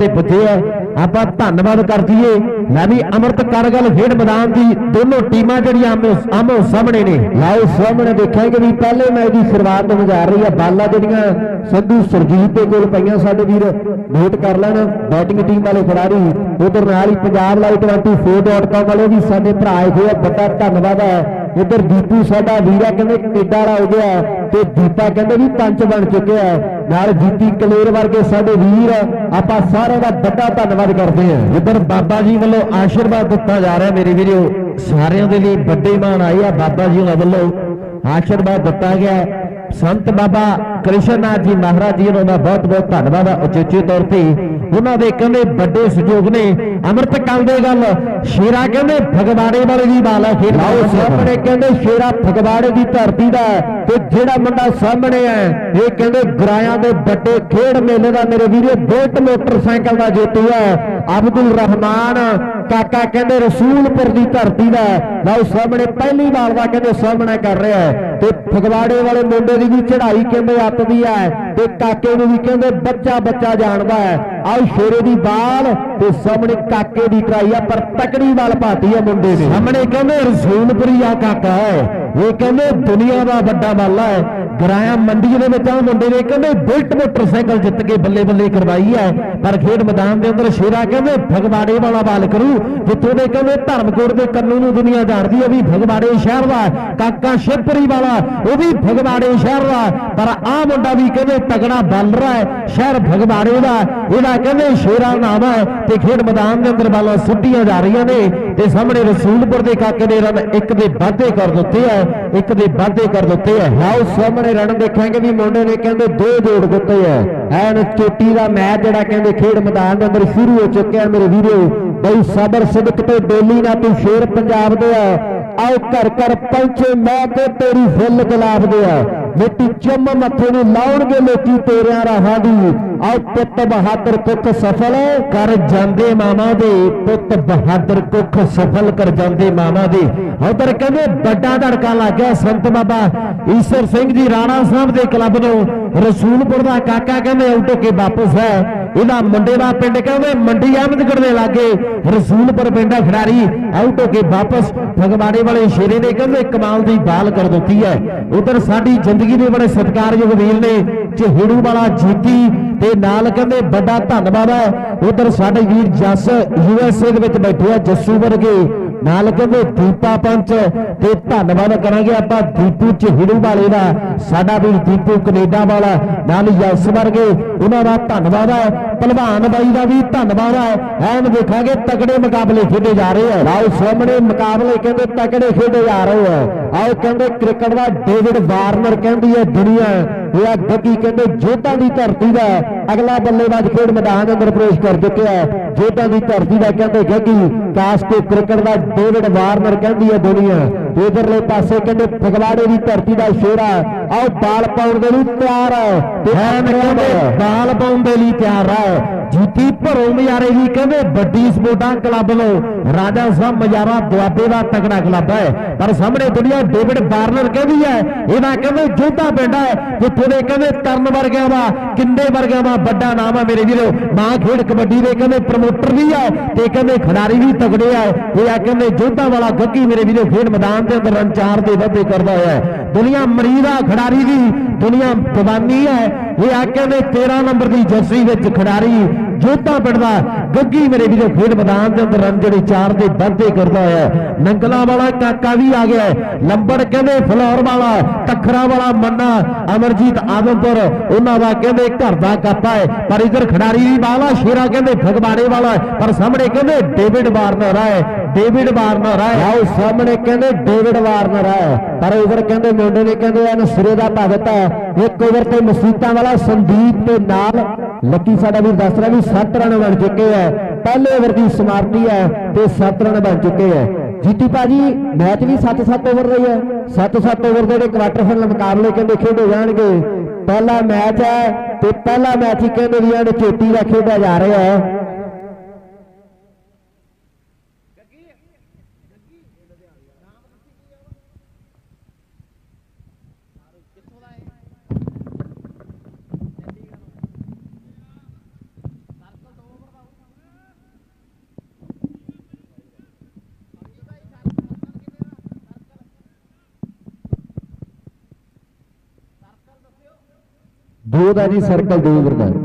ते पुजे है। आप धन्यवाद कर दिए। मैं भी अमृत कारगिल खेड मैदान की दोनों टीमां जड़ियां आमो सामने ने लाओ सामने देखेंगे भी पहले मैच की शुरुआत होने जा रही है। बाला जड़ियां संधू सुरजीत के कोल पईयां साडे वीर नोट कर लेना बैटिंग टीम वाले खिलाड़ी उधर नाल ही पंजाब लाइव 24.com वाले भी साडे भरा आए हुए बड़ा धन्यवाद है। इधर दीपू साडा वीरा कहते कनेडा वाला हो गया तो दीपा कहते भी पंच बन चुके हैं नाल जीती कलेर वर्गे साडे वीर आपां सारे का बड़ा धन्यवाद करते हैं। इधर बाबा जी वालों आशीर्वाद दिता जा रहा है मेरे वीरों सारिਆਂ ਦੇ ਲਈ ਵੱਡੇ मान आई है। बाबा जी वालों आशीर्वाद दिता गया संत बाबा कृष्णनाथ जी महाराज जी का बहुत बहुत धन्यवाद उचेचे तौर पर उन्होंने कहते बड़े सहयोग ने अमृत काल दे गल शेरा कहते फगवाड़े वाले की बाल है खेल सामने कहते शेरा फगवाड़े की धरती का तो जेड़ा मुंडा सामने है ये कहते गुराया के बड़े खेड मेले का मेरे वीरे बुलेट मोटरसाइकिल का जेतू है अब्दुल रहमान काका कहते रसूलपुर की धरती का लाओ सामने पहली बार का कहते सामना कर रहा है तो फगवाड़े वाले मुंडे की भी चढ़ाई कहते अटदी है तो काके भी कहते बच्चा बच्चा जानता है आओ शेरे की बाल तो सामने काके की ट्राई है पर तकड़ी बाल पाती है मुंडे ने सामने कहते रसूलपुरी आ काका है ये कहते दुनिया का बड़ा बाला है गराया मंडी के मुंडे ने कहते बुलेट मोटरसाइकिल जित के बल्ले बल्ले करवाई है पर खेड मैदान के अंदर शेरा कहते फगवाड़े वाला बाल करू जितों के कहते धर्मकोट के कन्नू नूं दुनिया जानती है भी फगवाड़े शहर का काका शिवपुरी वाला वो भी फगवाड़े शहर का पर आ मुंडा भी कहते तगड़ा बल रहा है शहर फगवाड़े का यदा कहते शेरा नाम है तो खेड मैदान के अंदर बालों सुटियां जा रही ने ते सामने रसूलपुर के काके ने रन एक दे वाधे कर दिते है एक दे वाधे कर दिते है आओ सामने रन देखेंगे भी मुंडे ने कहते दो जोड़ दिते है एन चोटी का मैच जड़ा कहते खेड मैदान के अंदर शुरू हो चुके हैं मेरे वीरो बई सबर सिदक तो डेली ना तू शेर पंजाब दे आओ घर घर पहुंचे मैं तो तेरी फुल गुलाब दे मिट्टी चुम मथे नूं लाउणगे लोकी तेरियां राहां दी आओ पुत बहादुर कुख सफल कर जांदे मामा दे पुत बहादुर कुख सफल कर जांदे मामा दे उधर कहते बड़ा धड़का लग गया संत बाबा ईश्वर सिंह जी राणा साहब के क्लब नूं रसूलपुर का काका कहते आउट होके वापस है इहदा मुंडे दा पिंड कहते मंडी अहमदगढ़ दे लागे रसूलपुर पिंड खिडारी आउट होके वापस फगवाड़े वाले शेरे ने कहते कमाल की बाल कर दी है। उधर साडी जिंदगी के बड़े सत्कारयोग वीर ने झहेड़ू वाला जीती ते नाल कहते बड़ा धन्यवाद है। उधर साडे वीर जस यूएसए दे विच बैठे है जस्सू वर्गे नाल कहते दीपा पंच ते धन्यवाद करांगे आपां दीपू झहेड़ू वाले दा साडा वीर दीपू कनेडा वाला नाल यस वर्गे उन्हां दा धन्यवाद है। पहलवान बाई का भी धन्यवाद है। एन देखांगे तगड़े मुकाबले खेडे जा रहे हैं आओ सामने मुकाबले कहते तगड़े खेडे जा रहे हैं आओ कहते क्रिकेट का डेविड वार्नर कहती है दुनिया या गद्दी कहते जोधा की धरती का अगला बल्लेबाज खेड मैदान अंदर प्रवेश कर चुके हैं जोधा की धरती का कहते गद्दी कास्को क्रिकेट का डेविड वार्नर कहती है दुनिया इधरले पासे कहते फगवाड़े की धरती का शेरा आओ बाल पाउण दे लई तैयार है बाल पाउण दे लई तैयार है जीती भरो मजारे की कहते बड़ी सपोर्टा क्लब लो राजा साहब मजारा दुआबे का तगड़ा क्लब है पर सामने दुनिया डेविड वार्नर कहती है इहदा कहते जोधा पिंड है जिथे दे कहते तरन वर्गिया दा किंदे वर्गिया दा बड़ा नाम है मेरे वीरो मां खेड कबड्डी दे कहते प्रमोटर भी है ते कहते खिडारी भी तगड़े है ये कहते जोधा वाला गग्गी मेरे वीरो खेड मैदान के अंदर रन 4 दे वाधे करता है दुनिया मरीदा खिडारी की दुनिया दीवानी है ये कहते 13 नंबर की जर्सी विच खिडारी जोधा पिंड दा गग्गी मेरे वीरो खेड मैदान के अंदर रन जड़े 4 दे वाधे करता है नंगला वाला काका भी आ गया लंबड़ कहते फलौर वाला तखरा वाला मन्ना अमरजीत आदमपुर उन्होंने का कहते घर का कापा है पर इधर खिडारी भी वाला शेरा कहते फगवाड़े वाला पर सामने कहते डेविड वार्नर है डेविड वार्नर है आओ सामने कहते डेविड वार्नर है पर इधर कहते मुंडे ने कहते सिरे का भगत है एक ओवर से मसीता वाला संदीप के नाल लकी साडा भी दस रहा भी 7 रन बन चुके हैं पहले ओवर की समाप्ति है तो 7 रन बन चुके हैं जीती भाजी मैच भी 7-7 ओवर रही है 7-7 ओवर के क्वार्टर फाइनल मुकाबले कहते खेडे जाएंगे पहला मैच है तो पहला मैच ही कहते चोटी का खेडा जा रहा है दो का जी सर्कल 2 ओवर का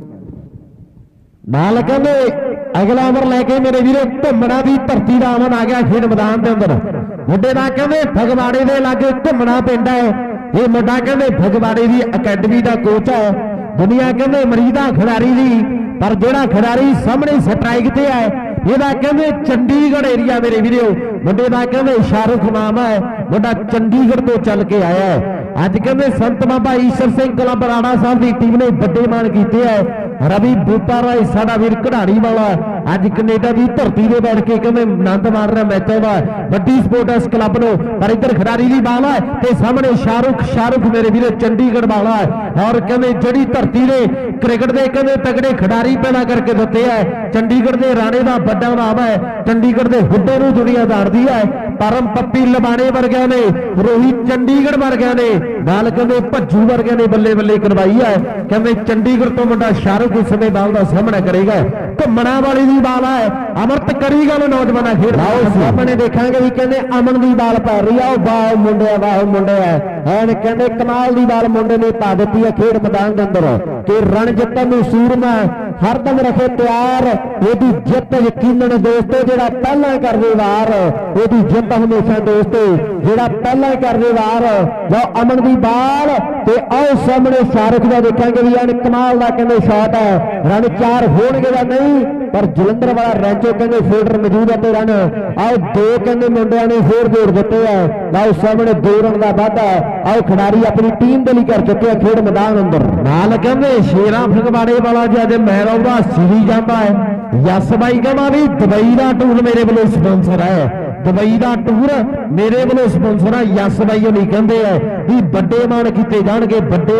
नाल कहते अगला ओवर लैके मेरे वीरो घुमना की धरती का अमन आ गया खेड मैदान के अंदर मुंडे का कहते फगवाड़े के लागे घुमना पिंड है ये मुंडा कहते फगवाड़े की अकैडमी का कोच है दुनिया कहते मरीदा खिडारी दी पर जोड़ा खिडारी सामने स्ट्राइक ते है ਇਹਦਾ ਕਹਿੰਦੇ ਚੰਡੀਗੜ੍ਹ ਏਰੀਆ ਮੇਰੇ ਵੀਰੋ ਮੁੰਡੇ ਦਾ ਕਹਿੰਦੇ ਸ਼ਾਹਰੁਖ ਨਾਮ ਹੈ ਮੁੰਡਾ ਚੰਡੀਗੜ੍ਹ ਤੋਂ ਚੱਲ ਕੇ ਆਇਆ ਹੈ ਅੱਜ ਕਹਿੰਦੇ ਸੰਤ ਬਾਬਾ ਈਸ਼ਰ ਸਿੰਘ ਕਲੱਬ ਰਾਣਾ ਸਾਹਿਬ ਦੀ ਟੀਮ ਨੇ ਵੱਡੇ ਮਾਣ ਕੀਤੇ ਹੈ ਰਵੀ ਬੂਟਾ ਰਾਏ ਸਾਡਾ ਵੀਰ ਖਿਡਾਰੀ ਵਾਲਾ ਅੱਜ ਕੈਨੇਡਾ ਦੀ ਧਰਤੀ ਤੇ ਬੈਠ ਕੇ ਕਹਿੰਦੇ ਆਨੰਦ ਮਾਣ ਰਿਹਾ ਮੈਚਾਂ ਦਾ ਵੱਡੀ ਸਪੋਰਟਸ ਕਲੱਬ ਨੂੰ ਪਰ ਇੱਧਰ ਖਿਡਾਰੀ ਦੀ ਬਾਲ ਹੈ ਤੇ ਸਾਹਮਣੇ ਸ਼ਾਹਰੁਖ ਮੇਰੇ ਵੀਰੋ ਚੰਡੀਗੜ੍ਹ ਵਾਲਾ ਹੈ ਔਰ ਕਹਿੰਦੇ ਜਿਹੜੀ ਧਰਤੀ ਦੇ ਕ੍ਰਿਕਟ ਦੇ ਕਹਿੰਦੇ ਤਗੜੇ ਖਿਡਾਰੀ ਪੈਦਾ ਕਰਕੇ ਦਿੱਤੇ ਹੈ ਚੰਡੀਗੜ੍ਹ ਦੇ ਰਾਣੇ ਦਾ ਵੱਡਾ ਨਾਮ ਹੈ ਚੰਡੀਗੜ੍ਹ ਦੇ ਹੁੱਡੇ ਨੂੰ ਦੁਨੀਆ ਜਾਣਦੀ ਹੈ ਪਰਮ ਪੱਪੀ ਲਬਾਣੇ ਵਰਗਿਆਂ ਨੇ ਰੋਹਿਤ ਚੰਡੀਗੜ੍ਹ ਵਰਗਿਆਂ ਨੇ ਨਾਲ ਕਹਿੰਦੇ ਭੱਜੂ ਵਰਗਿਆਂ ਨੇ ਬੱਲੇ ਬੱਲੇ ਕਰਵਾਈ ਹੈ ਕਹਿੰਦੇ ਚੰਡੀਗੜ੍ਹ ਤੋਂ ਮੁੰਡਾ ਸ਼ਾਹਰੁਖ ਇਸ ਸਮੇਂ ਬਾਲ ਦਾ ਸਾਹਮਣਾ ਕਰੇਗਾ ਘੁੰਮਣਾ ਵਾਲੀ ਦੀ ਬਾਲ ਹੈ ਅਮਰਤ ਕਰੀ ਗੱਲ ਨੌਜਵਾਨਾਂ ਖੇਡ ਸਾਹਮਣੇ ਦੇਖਾਂਗੇ ਵੀ ਕਹਿੰਦੇ ਅਮਨ ਦੀ ਬਾਲ ਪੈ ਰਹੀ ਆ ਉਹ ਵਾਹ ਮੁੰਡੇ ਐਨ ਕਹਿੰਦੇ ਕਮਾਲ ਦੀ ਬਾਲ ਮੁੰਡੇ ਨੇ ਪਾ ਦਿੱਤੀ ਹੈ ਖੇਡ ਮੈਦਾਨ ਦੇ ਅੰਦਰ ਕਿ ਰਣ ਜਿੱਤਣ ਨੂੰ ਸੂਰਮਾ ਹਰਦਮ ਰੱਖੇ ਤਿਆਰ ਇਹਦੀ ਜਿੱਤ ਯਕੀਨਨ ਦੋਸਤੋ ਜਿਹੜਾ ਪਹਿਲਾਂ ਕਰਦੇ ਵਾਰ ਇਹਦੀ ਜਿੱਤ ਹਮੇਸ਼ਾ ਦੋਸਤੋ ਜਿਹੜਾ ਪਹਿਲਾਂ ਕਰਦੇ ਵਾਰ ਲਓ ਅਮਨ ਦੀ ਬਾਲ ਤੇ ਆਓ ਸਾਹਮਣੇ ਸ਼ਾਹਰੁਖ ਦਾ ਦੇਖਾਂਗੇ ਵੀ ਐਨ ਕਮਾਲ ਦਾ ਕਹਿੰਦੇ ਸ਼ਾਟ ਹੈ ਰਨ 4 ਹੋਣਗੇ ਜਾਂ ਨਹੀਂ ਪਰ ਜਲੰਧਰ ਵਾਲਾ ਰੈਂਚੋ ਕਹਿੰਦੇ ਫੀਲਡਰ ਮੌਜੂਦ ਹੈ ਤੇ ਰਨ ਆਓ 2 ਕਹਿੰਦੇ ਮੁੰਡਿਆਂ ਨੇ ਹੋਰ ਜੋੜ ਦਿੱਤੇ ਆ ਲਓ ਸਾਹਮਣੇ 2 ਰਨ ਦਾ ਵਾਧਾ ਆਓ ਖਿਡਾਰੀ ਆਪਣੀ ਟੀਮ ਦੇ ਲਈ ਕਰ ਚੁੱਕੇ ਆ ਖੇਡ ਮੈਦਾਨ ਅੰਦਰ ਨਾਲ ਕਹਿੰਦੇ ਸ਼ੇਰਾਂ ਫਗਵਾੜੇ ਵਾਲਾ ਜੀ ਅੱਜ ਮੈਰੋਂ ਦਾ ਸਿਰੀ ਜਾਂਦਾ ਹੈ ਯਸ ਬਾਈ ਕਹਿੰਦਾ ਵੀ ਦੁਬਈ ਦਾ ਟੂਰ ਮੇਰੇ ਵੱਲੋਂ ਸਪਾਂਸਰ ਹੈ ਦੁਬਈ ਦਾ ਟੂਰ ਮੇਰੇ ਵੱਲੋਂ ਸਪਾਂਸਰ ਹੈ ਯਸ ਬਾਈ ਉਹ ਨਹੀਂ ਕਹਿੰਦੇ ਆ ਵੀ ਵੱਡੇ ਮਾਣ ਕੀਤੇ ਜਾਣਗੇ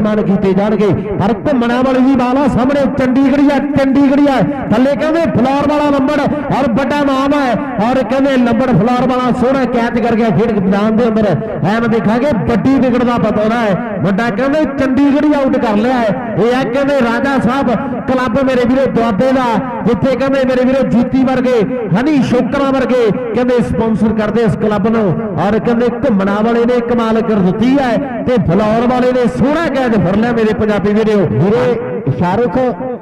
ਪਰ ਘੁੰਮਣਾ ਵਾਲੀ ਦੀ ਬਾਲਾ ਸਾਹਮਣੇ ਚੰਡੀਗੜ੍ਹੀਆ ਥੱਲੇ ਕਹਿੰਦੇ ਫਲੋਰ ਵਾਲਾ ਲੰਬੜ ਔਰ ਵੱਡਾ ਨਾਮ ਹੈ ਔਰ ਕਹਿੰਦੇ ਲੰਬੜ ਫਲੋਰ ਵਾਲਾ ਸੋਹਣਾ ਕੈਚ ਕਰ ਗਿਆ ਖੇਡ ਮੈਦਾਨ ਦੇ ਅੰਦਰ ਐਵੇਂ ਦੇਖਾਂਗੇ ਵੱਡੀ ਵਿਕਟ ਦਾ ਪਤਾਉਣਾ ਹੈ ਵੱਡਾ ਕਹਿੰਦੇ ਚੰਡੀਗੜ੍ਹ ਆਊਟ ਕਰ ਲਿਆ ਹੈ ਇਹ ਹੈ ਕਹਿੰਦੇ ਰਾਜਾ ਸਾਹਿਬ ਕਲੱਬ ਮੇਰੇ ਵੀਰੋ ਦੁਆਬੇ ਦਾ ਜਿੱਥੇ ਕਹਿੰਦੇ ਮੇਰੇ ਵੀਰੋ ਜੀਤੀ ਵਰਗੇ ਹਨੀ ਸ਼ੋਕਰਾ ਵਰਗੇ ਕਹਿੰਦੇ ਸਪਾਂਸਰ ਕਰਦੇ ਇਸ ਕਲੱਬ ਨੂੰ ਔਰ ਕਹਿੰਦੇ ਘੁੰਮਣਾ ਵਾਲੇ ਨੇ ਕਮਾਲ ਕਰ ਦਿੱਤੀ ਹੈ ਤੇ ਫਲੋਰ ਵਾਲੇ ਨੇ ਸੋਹਣਾ ਕੈਚ ਫੜ ਲਿਆ ਮੇਰੇ ਪੰਜਾਬੀ ਵੀਰੋ ਵੀਰੇ ਸ਼ਾਹਰੁਖ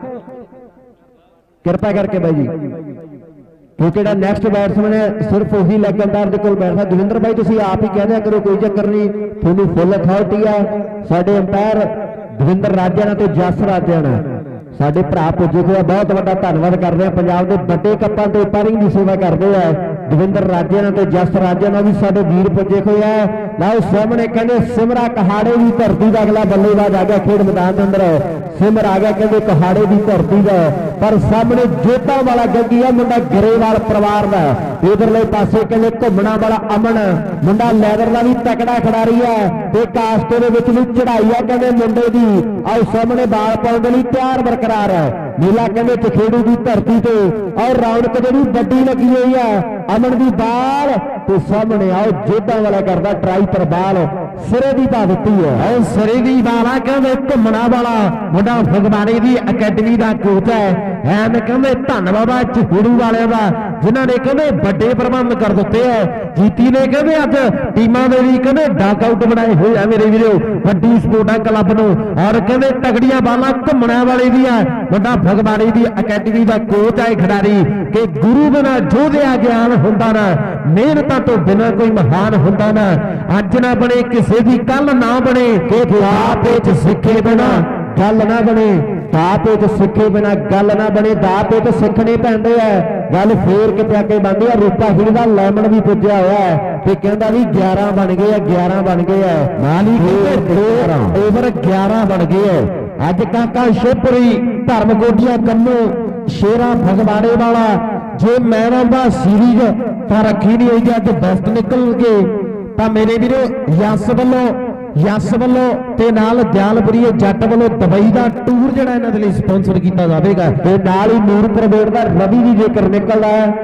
ਕਿਰਪਾ ਕਰਕੇ ਬਾਈ ਜੀ ਕਿਉਂਕਿ ਜਿਹੜਾ ਨੈਕਸਟ ਬੈਟਸਮੈਨ ਹੈ ਸਿਰਫ ਉਹੀ ਲੈਗ ਅੰਦਾਜ਼ ਦੇ ਕੋਲ ਬੈਠਦਾ ਦਵਿੰਦਰ ਬਾਈ ਤੁਸੀਂ ਆਪ ਹੀ ਕਹਿ ਦਿਆ ਕਰੋ ਕੋਈ ਚੱਕਰ ਨਹੀਂ ਤੁਹਾਨੂੰ ਫੁੱਲ ਅਥਾਰਟੀ ਹੈ ਸਾਡੇ ਅੰਪਾਇਰ ਦਵਿੰਦਰ ਰਾਜਿਆਣਾ ਤੇ ਜਸ ਰਾਜਿਆਣਾ ਸਾਡੇ ਭਰਾ ਪੁੱਜੇ ਹੋਏ ਬਹੁਤ ਵੱਡਾ ਧੰਨਵਾਦ ਕਰਦੇ ਆ ਪੰਜਾਬ ਦੇ ਵੱਡੇ ਕੱਪਾਂ ਤੇ ਪਾਰਿੰਗ ਦੀ ਸੇਵਾ ਕਰਦੇ ਆ ਦਵਿੰਦਰ ਰਾਜਿਆਣਾ ਤੇ ਜਸ ਰਾਜਿਆਣਾ ਵੀ ਸਾਡੇ ਵੀਰ ਪੁੱਜੇ ਹੋਏ ਆ ਲਓ ਸਾਹਮਣੇ ਕਹਿੰਦੇ ਸਿਮਰਾ ਕਹਾੜੇ ਦੀ ਧਰਤੀ ਦਾ ਅਗਲਾ ਬੱਲੇਬਾਜ਼ ਆ ਗਿਆ ਖੇਡ ਮੈਦਾਨ ਦੇ ਅੰਦਰ ਸਿਮਰ ਆ ਗਿਆ ਕਹਿੰਦੇ ਕਹਾੜੇ ਦੀ ਧਰਤੀ ਦਾ ਪਰ ਸਾਹਮਣੇ ਜੋਧਾਂ ਵਾਲਾ ਗੱਗੀ ਆ ਮੁੰਡਾ ਗਰੇਵਾਲ ਪਰਿਵਾਰ ਦਾ ਇਧਰਲੇ ਪਾਸੇ ਕਹਿੰਦੇ ਘੁੰਮਣਾ ਵਾਲਾ ਅਮਨ ਮੁੰਡਾ ਲੈਦਰ ਦਾ ਵੀ ਤਕੜਾ ਖਿਡਾਰੀ ਹੈ ਤੇ ਕਾਸਟੇ ਦੇ ਵਿੱਚ ਵੀ ਚੜਾਈ ਆ ਕਹਿੰਦੇ ਮੁੰਡੇ ਦੀ ਆਓ ਸਾਹਮਣੇ ਬਾਲ ਪਾਉਣ ਦੇ ਲਈ ਤਿਆਰ ਬਰਕਰਾਰ ਹੈ ਨੀਲਾ ਕਹਿੰਦੇ ਚਖੇੜੂ ਦੀ ਧਰਤੀ ਤੇ ਔਰ ਰੌਣਕ ਜਿਹੜੀ ਵੱਡੀ ਲੱਗੀ ਹੋਈ ਹੈ ਅਮਨ ਦੀ ਬਾਲ ਤੇ ਸਾਹਮਣੇ ਆਓ ਜੋਧਾਂ ਵਾਲਾ ਕਰਦਾ ਟਰਾਈ ਪਰ ਬਾਲ ਸਿਰੇ ਦੀ ਪਾ ਦਿੱਤੀ ਹੈ ਔਰ ਸਿਰੇ ਦੀ ਬਾਲ ਆ ਕਹਿੰਦੇ ਘੁੰਮਣਾ ਵਾਲਾ ਮੁੰਡਾ ਫਗਵਾੜੇ ਦੀ ਅਕੈਡਮੀ ਦਾ ਕੋਚ ਹੈ ਐਨ ਕਹਿੰਦੇ ਧੰਨਵਾਦ ਆ ਚਖੇੜੂ ਵਾਲਿਆਂ ਦਾ ਜਿਨ੍ਹਾਂ ਨੇ ਕਹਿੰਦੇ ਵੱਡੇ ਪ੍ਰਬੰਧ ਕਰ ਦਿੱਤੇ ਹੈ ਜੀਤੀ ਨੇ ਕਹਿੰਦੇ ਅੱਜ ਟੀਮਾਂ ਦੇ ਲਈ ਕਹਿੰਦੇ ਡਾਕ ਆਊਟ ਬਣਾਏ ਹੋਏ ਆ ਮੇਰੇ ਵੀਰੋ ਵੱਡੀ ਸਪੋਰਟਾਂ ਕਲੱਬ ਨੂੰ ਔਰ ਕਹਿੰਦੇ ਤਗੜੀਆਂ ਬਾਲਾਂ ਘੁੰਮਣਾ ਵਾਲੇ ਦੀਆਂ ਵੱਡਾ ਫਗਵਾੜੇ ਦੀ ਅਕੈਡਮੀ ਦਾ ਕੋਚ ਹੈ ਖਿਡਾਰੀ ਕਿ ਗੁਰੂ ਬਿਨਾ ਜੋਧਿਆ ਗਿਆਨ ਹੁੰਦਾ ਨਾ ਮਿਹਨਤਾਂ ਤੋਂ ਬਿਨਾ ਕੋਈ ਮਹਾਨ ਹੁੰਦਾ ਨਾ ਅੱਜ ਨਾ ਬਣੇ ਕਿਸੇ ਦੀ ਕੱਲ ਨਾ ਬਣੇ ਕਿ ਆਪ ਵਿੱਚ ਸਿੱਖੇ ਬਿਨਾ ਗੱਲ ਨਾ ਬਣੇ ਦਾਤ ਵਿੱਚ ਸਿੱਖੇ ਬਿਨਾ ਗੱਲ ਨਾ ਬਣੇ ਦਾਤ ਵਿੱਚ ਸਿੱਖਣੇ ਪੈਂਦੇ ਆ ਗੱਲ ਫੇਰ ਕਿਤੇ ਆ ਕੇ ਬਣਦੀ ਆ ਰੂਪਾ ਹੀਰ ਦਾ ਲੈਮਨ ਵੀ ਪੁੱਜਿਆ ਹੋਇਆ ਤੇ ਕਹਿੰਦਾ ਵੀ 11 ਬਣ ਗਏ ਆ ਨਾਲ ਹੀ ਓਵਰ 11 ਬਣ ਗਏ ਆ ਅੱਜ ਕਾਕਾ ਸ਼ਿਵਪੁਰੀ ਧਰਮਕੋਟੀਆਂ ਕੰਨੂ ਸ਼ੇਰਾ ਫਗਵਾੜੇ ਵਾਲਾ ਜੇ ਮੈਨ ਦਾ ਸੀਰੀਜ਼ ਤਾਂ ਰੱਖੀ ਨਹੀਂ ਹੋਈ ਅੱਜ ਬੈਸਟ ਨਿਕਲ ਗਏ ਤਾਂ ਮੇਰੇ ਵੀਰੋ ਯਸ ਵੱਲੋਂ ਤੇ ਨਾਲ ਦਿਆਲਪੁਰੀ ਜੱਟ ਵੱਲੋਂ ਦੁਬਈ ਦਾ ਟੂਰ ਜਿਹੜਾ ਇਹਨਾਂ ਦੇ ਲਈ ਸਪਾਂਸਰ ਕੀਤਾ ਜਾਵੇਗਾ ਤੇ ਨਾਲ ਹੀ ਨੂਰਪੁਰ ਬੇੜ ਦਾ ਰਵੀ ਵੀ ਜੇਕਰ ਨਿਕਲਦਾ ਹੈ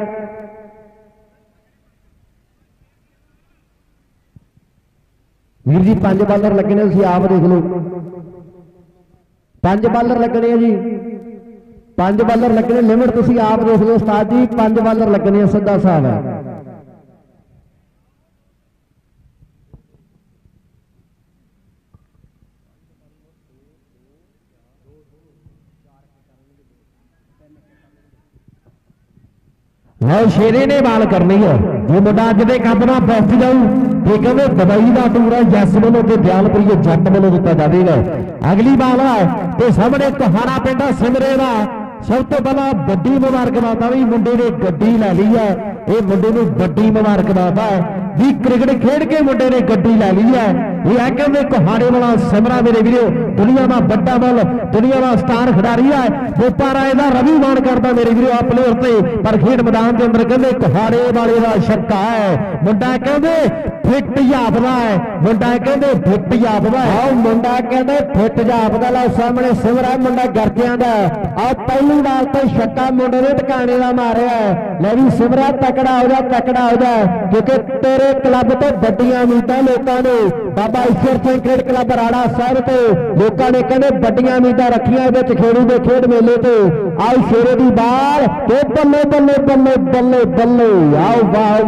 ਵੀਰ ਜੀ 5 ਬਾਲਰ ਲੱਗਣੇ ਤੁਸੀਂ ਆਪ ਦੇਖ ਲਓ 5 ਬਾਲਰ ਲੱਗਣੇ ਆ ਜੀ 5 ਬਾਲਰ ਲੱਗਣੇ ਲਿਮਟ ਤੁਸੀਂ ਆਪ ਦੇਖ ਲਓ ਉਸਤਾਦ ਜੀ 5 ਬਾਲਰ ਲੱਗਣੇ ਆ ਸਿੱਧਾ ਹਿਸਾਬ ਹੈ हाँ शेरे ने बाल करनी है जो मुंडा अज दे कप नाल बेस्ट जाऊ ते कहंदे दुबई का टूर है जस वालों ते दयालपुरी जट वालों दिता जाएगा। अगली बाल है ते सामने कहाड़ा पिंड सिमरे का सब तो पहला बड़ी मुबारकबाद भी मुंडे ने गड्डी लै ली है। ये मुंडे नूं बड़ी मुबारकबाद है भी क्रिकेट खेड के मुंडे ने गड्डी लै ली है। ये है कहते कोहाड़े वाला सिमरा मेरे वीरो दुनिया का बड़ा बल दुनिया का स्टार खिडारी है। बोपा राय का रवि मान करता मेरे वीरो आ प्लेयर से पर खेड मैदान के अंदर कहते कोहाड़े वाले का छक्का है। मुंडा कहते फिट जापदा है मुंडा कहते फिट जापदा है मुंडा कहते फिट जापदा ला सामने सिमरा मुंडा गर्जियां दा आ पहली बार तो छक्का मुंडे ने टकाने का मारिया ले भी सिमरा तकड़ा हो जा क्योंकि तेरे क्लब तो बड़ियां उम्मीदां लोगों ने बाबा ईश्वर सिंह क्रिकेट क्लब राड़ा साहब तो लोगों ने कहते बड़ियां उम्मीदां रखियां खेड़ू के खेड मेले तो आओ शेरे की बाल तो बल्ले बल्ले बल्ले बल्ले बल्ले आओ वाह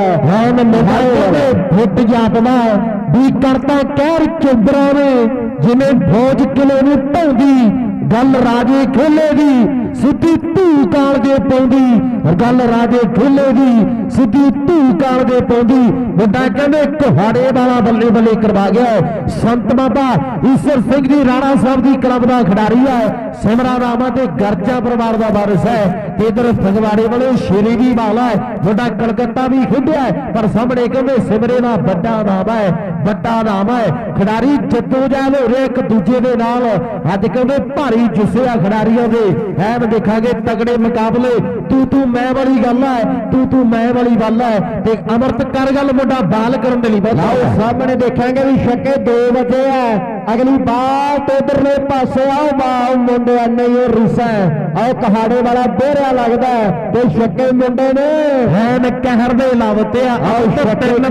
मुंडे फिट जापदा भी करता कहर चुंबरा ने जिन्हें भोज किले में ढोंदी गल राजे खेलेगी सीधी धू कालजे पाउंदी गल राजे खेलेगी सीधी धू कालजे पाउंदी। मुंडा कहंदे कोहाड़े वाला बल्ले बल्ले करवा गया संत बाबा ईश्वर सिंह जी राणा साहब की क्लब का खिडारी है। सिमरा रामा ते गर्जा परिवार का वारिस है। इधर फगवाड़े वाले शेरे की बाल है मुंडा कलकत्ता भी खेडिया है पर सामने कहंदे सिमरे का बड़ा नाम है खिडारी जद्दोजहद हो रहे एक दूजे के नाल अज कहंदे भारी जुस्से आ खिडारियों के है देखांगे तगड़े मुकाबले तू मैं वाली गल है तू मैं वाली गल है ते अमृत कर गल मुंडा बाल करन दे लई सामने देखांगे भी छक्के 2 बजे है। अगली बाल तो इधरले पासे आओ बाल मुंडे नहीं रिसा आओ कहाड़े वाला बेहरा लगता है तो छक्के मुंडे ने है कहर दे लावते आओ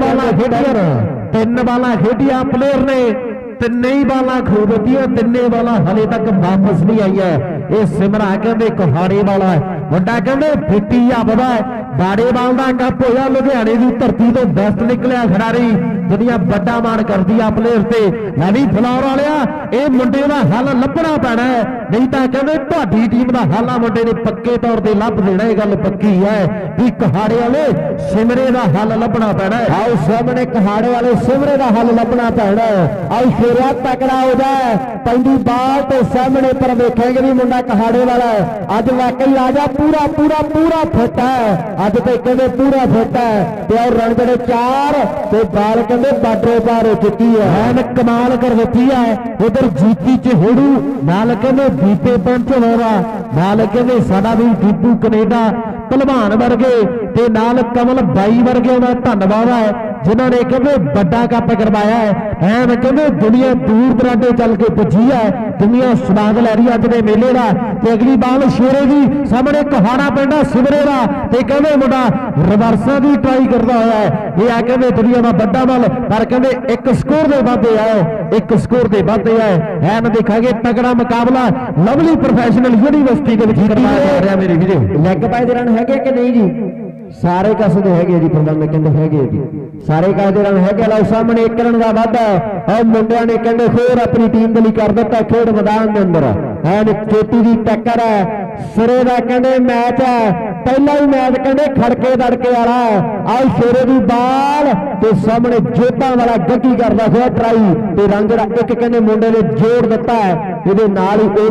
तीन बाला खेडिया प्लेयर ने तिने ही बाला खो दिया तिने बाला हले तक वापस नहीं आई है। ये सिमरा कहते कोहाड़े वाला है मुंडा कहते फिटी जापदा है बाड़े वाल का कप होया लुधियाने की धरती तो बेस्ट निकलिया खिडारी दुनिया बड़ा मान करती है प्लेयर से नहीं फलौर वाले ये मुंडे का हल लभना पैना है नहीं तो कहते तुहाडी टीम का हल मुंडे ने पक्के तौर पर लभ देना ये गल पक्की है कि कोहाड़े वाले सिमरे का हल लभना पैना है। आओ सामने कोहाड़े वाले सिमरे का हल लभना पैना है। आओ शेरा तकड़ा हो जाए पहली बाल तो सामने पर देखेंगे भी मुंडा कोहाड़े वाला है अज वाकई आ जा पूरा पूरा पूरा फिट है अज तो कहते पूरा फिट है तो और रन जड़े 4 तो बाल कहते बाडरों पार हो चुकी है कमाल कर दी है। उधर जीती चहेड़ू नाल कहते दीपे पंचोरा नाल कहते साडा भी दीपू कनेडा भलवान वर्गे ते नाल कमल बाई वर्गे का धन्यवाद है जिन्होंने कहते बड़ा कप करवाया है। एम कहते दुनिया दूर दराडे चल के पुजी है दुनिया स्वाद लै रही अज दे मेले का। अगली बाल शेरे की सामने कोहाड़ा पिंड सिमरे का कहते मुंडा रिवर्सा की ट्राई करता हुआ है। ये कहते दुनिया का बड़ा बल पर कहते एक स्कोर के वादे आए एक स्कोर के वादे आए। एम देखांगे तगड़ा मुकाबला लवली प्रोफेशनल यूनिवर्सिटी के करवाया जा रहा मेरे वीडियो लैग पाए दे रन है कि नहीं जी सारे कसदे है जी प्रबंधक कहते है जी सारे कसदे रन है लो सामने 1 रन का वाधा और मुंडिया ने कहते फिर अपनी टीम के लिए कर दिता खेड मैदान के अंदर है चोटी की टक्कर है सिरे का कहते मैच है पहला ही मैच कहते खड़के दड़के वाला आओ शेरे की बाल तो सामने जोता वाला गड्डी करता हुआ ट्राई तो रंग एक कहते मुंडे ने जोड़ दिता है ये नाल ही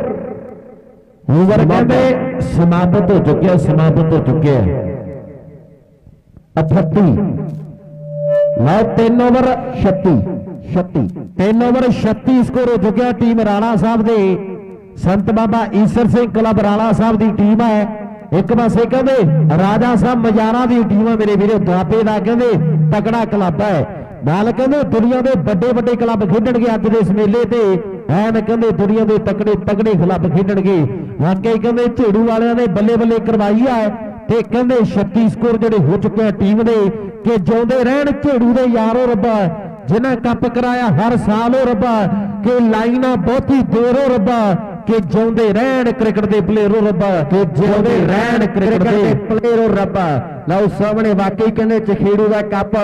ओवर कहते समाप्त हो चुके हैं 38 लो 3 ओवर 36 3 ओवर 36 स्कोर हो चुके टीम राणा साहब दे संत बाबा ईश्वर सिंह क्लब राणा साहब की टीम है। एक पासे कहते राजा साहब मजारा की टीम है मेरे वीरो दुआबे का कहते तगड़ा क्लब है नाल कहते दुनिया के बड़े बड़े क्लब खेडणगे अज दे इस मेले ते एन कहते दुनिया के तगड़े तगड़े क्लब खेडणगे वाकई कहते झेड़ू वालियां ने बल्ले बल्ले करवाई है ते कहते 36 स्कोर जोड़े हो चुके हैं टीम ने कि जिउंदे रहन झेड़ू दे यारो रब्बा जिन्हें कप कराया हर साल हो रब्बा कि लाइना बहुती देर हो रब्बा कि जिउंदे रहन क्रिकेट दे प्लेयर हो रब्बा कि जिउंदे रहन क्रिकेट दे प्लेयर हो रब्बा। लो सामने वाकई कहते चखेड़ू का कप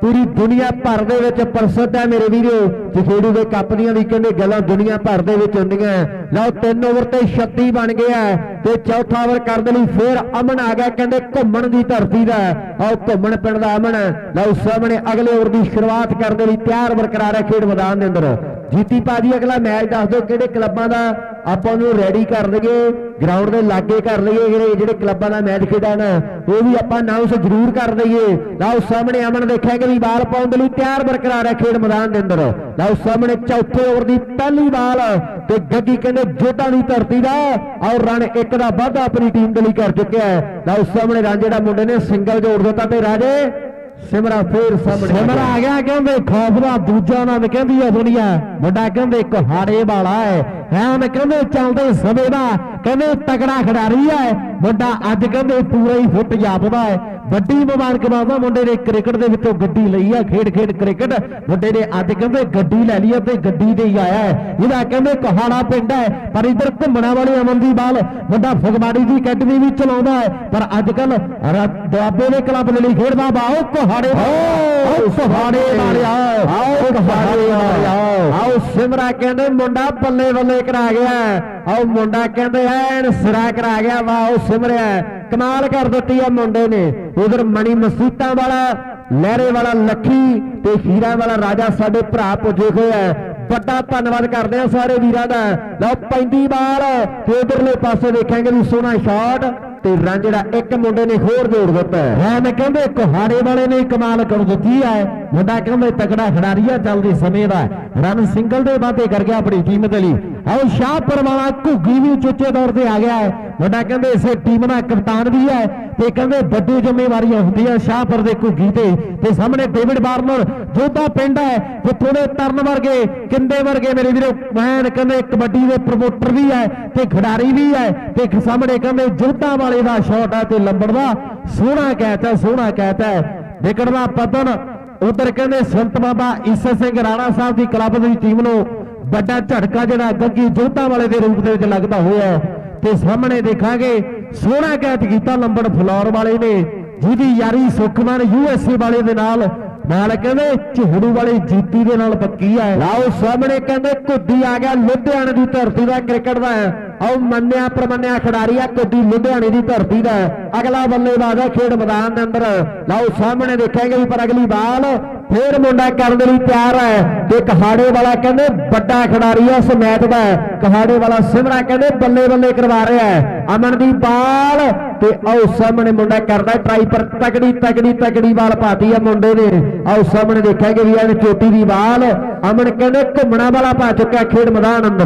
पूरी दुनिया भर दे विच प्रसिद्ध है मेरे वीरो। जखेड़ू के कप दियां भी कहंदे गल्लां दुनिया भर दे विच हुंदियां। लो 3 ओवर ते 36 बन गया ते चौथा ओवर करने लई फिर अमन आ गया कहंदे घुम्मण दी धरती दा। आओ घुम्मण पिंड दा अमन लो सामने अगले ओवर की शुरुआत करने लई तैयार बरकरार है खेड मैदान दे अंदर। जीती भाजी अगला मैच दस दो किहड़े क्लबां दा आपां नूं रेडी कर लईए, ग्राउंड के लागे कर लईए, जिहड़े क्लबां दा मैच खेडा ना वो भी आपां अनाउंस जरूर कर दईए। लाओ सामने अमन देखा कि बाल पाउण दे लई तैयार बरकरार है खेड मैदान दे अंदर। लाओ सामने चौथे ओवर की पहली बाल ते गग्गी कहंदे जोधा दी धरती दा और रन 1 दा वाधा अपनी टीम दे लई कर चुक्या है। लाओ सामने रांझे दा मुंडे ने सिंगल जोड़ दिता ते राजे सिमरा फिर सामने सिमरा आ गया कहंदे खौफ दा दूजा नाम कहंदी है दुनिया। मुंडा कहंदे कुहाड़े वाला है कहंदे चलदे समय दा कहंदे तगड़ा खिडारी है मुंडा। अज कहंदे पूरा ही फुट जापदा है। बड़ी मुबारकबाद मुंडे ने क्रिकेट दे विचों गड्डी लई है। खेड खेड क्रिकेट मुंडे ने अज कहंदे गड्डी लै ली ते गड्डी ते ही आया है। इहदा कहंदे कुहाड़ा पिंड है पर इधर घुम्मणा वाले अमन दी बाल मुंडा फगवाड़ी दी अकैडमी भी चलाउंदा है पर अजकल दुआबे दे क्लब दे लई खेडदा बा। आओ सिमरा कहंदे मुंडा बल्ले बल्ले करा गया। आओ मुंडा कहंदे ऐन सिरा करा गया। वाह सिमरिया कमाल कर दी है मुंडे ने। उधर मनी मसीता वाला लहरे वाला लखी ते हीरा वाला राजा साडे भरा पुजे हुए है। बड़ा धन्यवाद करते हैं सारे वीरां दा। लो पैंदी बाल ते उधरले पासे देखेंगे भी सोहना शॉट ते रन जिहड़ा एक मुंडे ने होर जोड़ दिता है। मैं कहंदे कुहाड़े वाले ने कमाल कर दी है। मुंडा कहंदे तगड़ा खिडारी है चलदे समय दा रन सिंगल दे वाधे कर गया अपनी टीम दे लई। आओ शाहपुर वाला घुग्गी भी उच्चे दौर से आ गया है। मुंडा कहंदे इसे टीम दा कप्तान भी है ते कहंदे बड़ी जिम्मेवारियां हुंदियां शाहपुर दे घुग्गी ते सामने डेविड वार्नर जोधा पिंड है जिथों दे तरन वर्गे किंदे वर्गे मेरे वीरो मैन कहंदे कबड्डी दे प्रमोटर भी है ते खिडारी भी है ते सामने कहंदे जोधा वाले दा शॉट है ते लंबड़ दा सोहना कैच है विकेट दा पतन। उधर कहंदे संत बाबा ईसा सिंह राणा साहब की क्लब की टीम नूं बड़ा झटका जिहड़ा गग्गी जोधा वाले के रूप में लगता हुआ ते सामने देखांगे सोहना कैच किया लंबड़ फ्लोर वाले ने जिहदी यारी सुखमन यूएसए वाले दे नाल कहंदे झुहड़ू वाले जीती दे नाल पक्की है। लाओ सामने कहंदे कुड्डी आ गया लुधियाने की धरती का क्रिकेट का आओ मन्निया प्रमन्निया खिडारी है कुड्डी लुधियाने की धरती का। अगला बल्लेबाज है खेड मैदान के अंदर। लाओ सामने देखेंगे पर अगली बाल फिर मुंडा करने लई तैयार है ते कहाड़े वाला कहंदे बड़ा खिडारी है इस मैच का। कहाड़े वाला सिमरा कहंदे बल्ले बल्ले करवा रहा है। अमन दी बाल ते आओ सामने मुंडा करदा ट्राई पर तगड़ी तगड़ी तगड़ी बाल पाती है मुंडे ने। आओ सामने देखेंगे भी एन चोटी की बाल अमन कहंदे घुम्मणा वाला पा चुका खेड मैदान अंदर।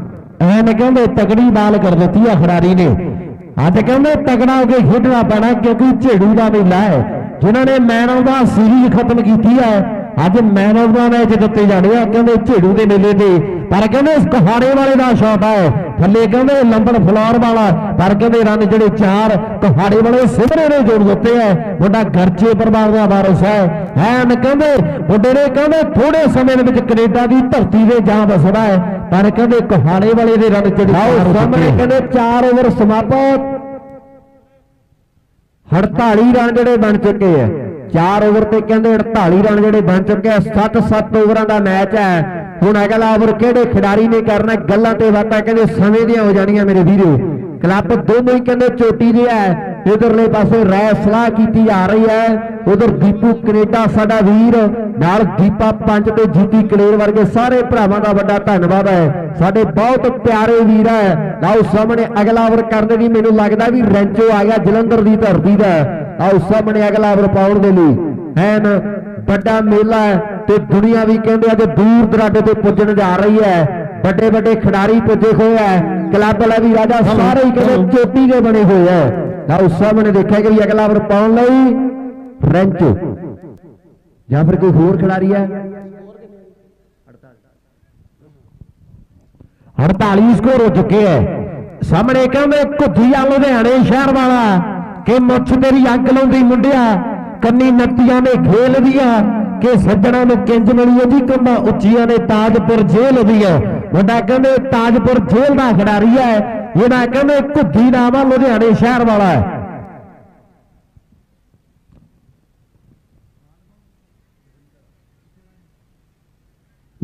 एन कहंदे तगड़ी बाल कर दी है खिडारी ने। अज कहंदे तगड़ा होके खेडना पैना क्योंकि झेड़ू का मेला है जिन्होंने मैन ऑफ द सीरीज खत्म की है। अज मैन ऑफ द मैच दिते जाने कहंदे झेड़ू के मेले से पर कहंदे कुहाड़े वाले का शॉट है थले कहंदे लंबड़ फ्लोर वाला पर कहंदे रन जिहड़े 4 कुहाड़े वाले सिमरे ने जोड़ दिते हैं। मुंडा गर्जे परिवार का वारिस है कहंदे मुंडे ने कहंदे थोड़े समय में कनेडा की धरती से जा बसदा है पर कहंदे कुहाड़े वाले दे रन सामने कहंदे 4 ओवर समाप्त 48 रन जिहड़े बन चुके हैं। 4 ओवर ते कहंदे 48 रन जिहड़े बन चुके हैं। 7 ओवरां दा मैच है। हुण अगला ओवर किहड़े खिडारी ने करना गल्लां ते बातां कहंदे समय दियां हो जाणियां मेरे वीरो। क्लब दोनों ही कहंदे चोटी दे है। इधरले पासे राय सलाह की जा रही है। उधर दीपू कनेडा साडा वीर नाल दीपा पंच ते जीती कलेर वर्गे सारे भरावां दा वड्डा धन्नवाद है। साडे बहुत प्यारे वीर है। आओ सामने अगला ओवर करने की मैनूं लगदा भी रेंचो आ गया जलंधर की धरती का। आओ सामने अगला ओवर पाउण दे लई हैन बड़ा मेला है ते दुनिया भी कहंदे अज दूर दराडे ते पुजण जा रही है। बड़े बड़े खिडारी पुजे हुए है क्लब वाला भी राजा सारे ही कहंदे चोटी के बने हुए है। आओ सामने देखा कि अगला ओवर पाउण लई रेंचो या फिर कोई होर खिडारी है। 48 स्कोर हो चुके हैं। सामने कहंदे घुद्धिया लुधियाने शहर वाला कि मुछ मेरी अग लाउंदी मुंडिया कन्नी नत्तियां ने खेल दिया कि सज्जणा नूं किंज मिली है जी कंधा उच्चियां ने ताजपुर जेल दिया। मुंडा कहंदे ताजपुर जेल का खिडारी है जिहड़ा कहंदे घुद्धी नाम है लुधियाने शहर वाला है।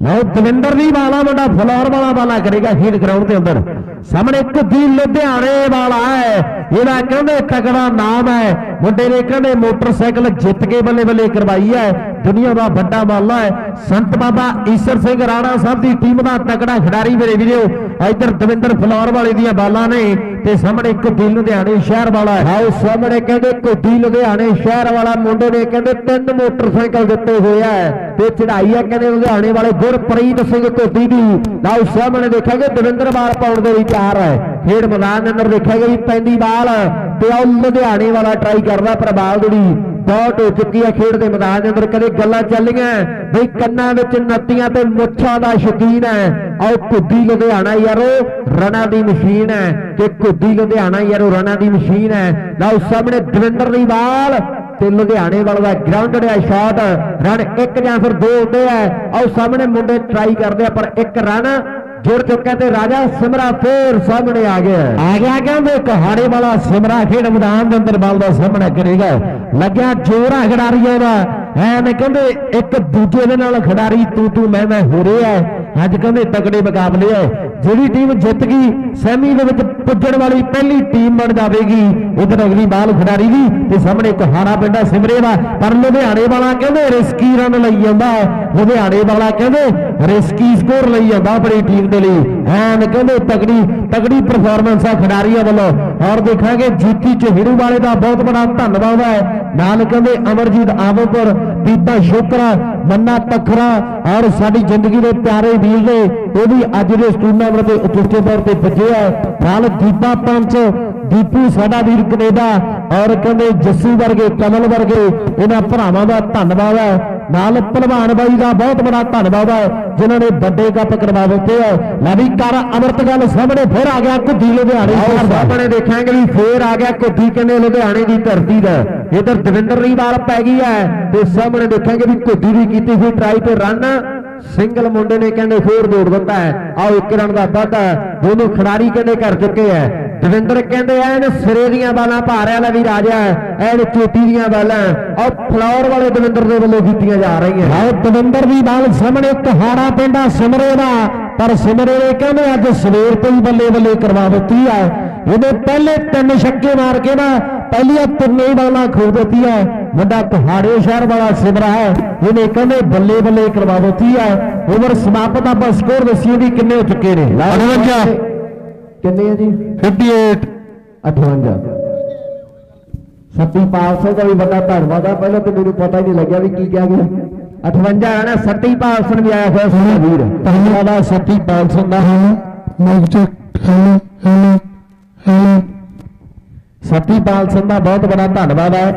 ਲਓ ਦਵਿੰਦਰ ਦੀ ਬਾਲਾ ਮੁੰਡਾ ਫਲੋਰ ਵਾਲਾ ਬਾਲਾ ਕਰੇਗਾ ਖੇਡ ਗਰਾਊਂਡ ਦੇ ਅੰਦਰ। ਸਾਹਮਣੇ ਕੁੱਦੀ ਲੁਧਿਆਣੇ ਵਾਲਾ ਹੈ, ਇਹਦਾ ਕਹਿੰਦੇ ਤਗੜਾ ਨਾਮ ਹੈ। ਮੁੰਡੇ ਨੇ ਕਹਿੰਦੇ ਮੋਟਰਸਾਈਕਲ ਜਿੱਤ ਕੇ ਬੱਲੇ ਬੱਲੇ ਕਰਵਾਈ ਹੈ। ਦੁਨੀਆ ਦਾ ਵੱਡਾ ਬਾਲਾ ਹੈ। ਸੰਤ ਬਾਬਾ ਈਸ਼ਰ ਸਿੰਘ ਰਾਣਾ ਸਾਹਿਬ ਦੀ ਟੀਮ ਦਾ ਤਗੜਾ ਖਿਡਾਰੀ ਮੇਰੇ ਵੀਰੋ। ਇੱਧਰ ਦਵਿੰਦਰ ਫਲੋਰ ਵਾਲੇ ਦੀਆਂ ਬਾਲਾਂ ਨੇ ਤੇ ਸਾਹਮਣੇ ਕੁੱਦੀ ਲੁਧਿਆਣੇ ਸ਼ਹਿਰ ਵਾਲਾ ਹੈ। ਆਓ ਸਾਹਮਣੇ ਕਹਿੰਦੇ ਕੁੱਦੀ ਲੁਧਿਆਣੇ ਸ਼ਹਿਰ ਵਾਲਾ ਮੁੰਡੇ ਨੇ ਕਹਿੰਦੇ 3 ਮੋਟਰਸਾਈਕਲ ਦਿੱਤੇ ਹੋਏ ਹੈ ਤੇ ਚੜਾਈ ਹੈ ਕਹਿੰਦੇ ਲੁਧਿਆਣੇ ਵਾਲੇ ਗੁਰਪ੍ਰੀਤ ਸਿੰਘ ਕੁੱਦੀ ਦੀ। ਆਓ ਸਾਹਮਣੇ ਦੇਖਾਂਗੇ ਦਵਿੰਦਰ ਬਾਲ ਪਾਉਣ ਦੇ ਲਈ ਤਿਆਰ ਹੈ। ਖੇਡ ਮੈਦਾਨ ਦੇ ਅੰਦਰ ਦੇਖਾਂਗੇ ਵੀ ਪੈਂਦੀ ਬਾਲ ਤੇ ਆਓ ਲੁਧਿਆਣੇ ਵਾਲਾ ਟਰਾਈ ਕਰਦਾ ਪਰ ਬਾਲ ਜਿਹੜੀ ਬਹੁਤ ਹੋ ਚੁੱਕੀ ਹੈ ਖੇਡ ਦੇ ਮੈਦਾਨ ਦੇ ਅੰਦਰ। ਕਦੇ ਗੱਲਾਂ ਚੱਲੀਆਂ ਬਈ ਕੰਨਾਂ ਵਿੱਚ ਨੱਤੀਆਂ ਤੇ ਮੁੱਛਾਂ ਦਾ ਸ਼ੌਕੀਨ ਹੈ। ਆਓ ਕੁੱਦੀ ਲੁਧਿਆਣਾ ਯਾਰੋ ਰਣਾ ਦੀ ਮਸ਼ੀਨ ਹੈ ਤੇ ਕੁੱਦੀ ਲੁਧਿਆਣਾ ਯਾਰੋ ਰਣਾ ਦੀ ਮਸ਼ੀਨ ਹੈ। ਲਓ ਸਾਹਮਣੇ ਦਵਿੰਦਰ ਦੀ ਬਾਲ ਤੇ ਲੁਧਿਆਣੇ ਵਾਲਾ ਦਾ ਗਰਾਊਂਡਡ ਹੈ ਸ਼ਾਟ। ਰਨ 1 ਜਾਂ ਫਿਰ 2 ਹੁੰਦੇ ਆ। ਆਓ ਸਾਹਮਣੇ ਮੁੰਡੇ ਟਰਾਈ ਕਰਦੇ ਆ ਪਰ 1 ਰਨ जुड़ चुका ते राजा सिमरा फिर सामने आ गया कहते कहाड़े वाला सिमरा खेड मैदान के अंदर बॉल का सामना करेगा। लग्या जोर है खिडारियों का है कहते एक दूजे दे नाल खिडारी तू मैं हो रहा है। अज कहते तगड़े मुकाबले है। जिहड़ी टीम जित गई सैमी दे विच पुजण वाली पहली टीम बन जाएगी। उधर अगली बाल खिडारी दी ते सामने कहाड़ा पिंडा सिमरे दा पर लुधियाणे वाला कहते रिस्की रन लई जांदा। लुधियाणे वाला कहते रिस्की स्कोर लई जांदा अपनी टीम दे लई। एन कहते तगड़ी परफॉर्मेंस है खिडारियों वालों। और देखांगे जीती चहेड़ू वाले का बहुत बड़ा धन्यवाद है। नाल कहते अमरजीत आमोपुर बीबा शोकरा मन्ना तखरा और साडी जिंदगी के प्यारे वीर ने वो भी अज के टूर्नामेंट के उचित तौर पर पुजे है। नाल दीपा पंच दीपू साडा वीर कनेडा और कहते जस्सू वर्गे कमल वर्गे इन्हां भरावां दा धन्नवाद है। नाल भलवान बाई का बहुत बड़ा धन्यवाद है जिन्होंने बड़े कप करवा दिते है। लवी कर अमृत गल सामने फिर आ गया कुद्दी लुधियाणे सामने देखेंगे भी फिर आ गया कुद्दी कहने लुधियाणे की धरती का। इधर दविंदर की बाल पै गई है तो सामने देखेंगे भी कुद्दी भी की हुई ट्राई पे रन सिंगल मुंडे ने कहने फिर जोड़ दिता है। आओ 1 रन का वाधा दोनों खिडारी कहने कर चुके हैं। दविंदर कहते एन सिरे दियां बालां भारिया दा भी राजा है एन चोटी दियां बालां और फ्लोर वाले दविंदर के वालों कीतियां जा रही हैं। आओ दविंदर की बाल सामने कहाड़ा पिंडा सिमरे का पर सिमरे ने कहते अज सवेर तो ही बल्ले बल्ले करवा दी है। इन्हें पहले 3 छक्के मार के ना पहलिया 3 बालां खो दी है। मुंडा कहाड़े शहर वाला सिमरा है इन्हें कहते बल्ले बल्ले करवा दी है। ओवर समाप्त आप स्कोर दसिए भी किन्ने हो चुके ने किन्ने जी 58 58 सतीपाल सिंह का भी बड़ा धन्यवाद है। पहले तो मेरे पता ही नहीं लग्या भी की क्या गया 58 रन सतीपाल सिंह भी आया हुआ सोना वीर धन्यवाद सतीपाल सिंह सतीपाल सिंह का बहुत बड़ा धन्यवाद है।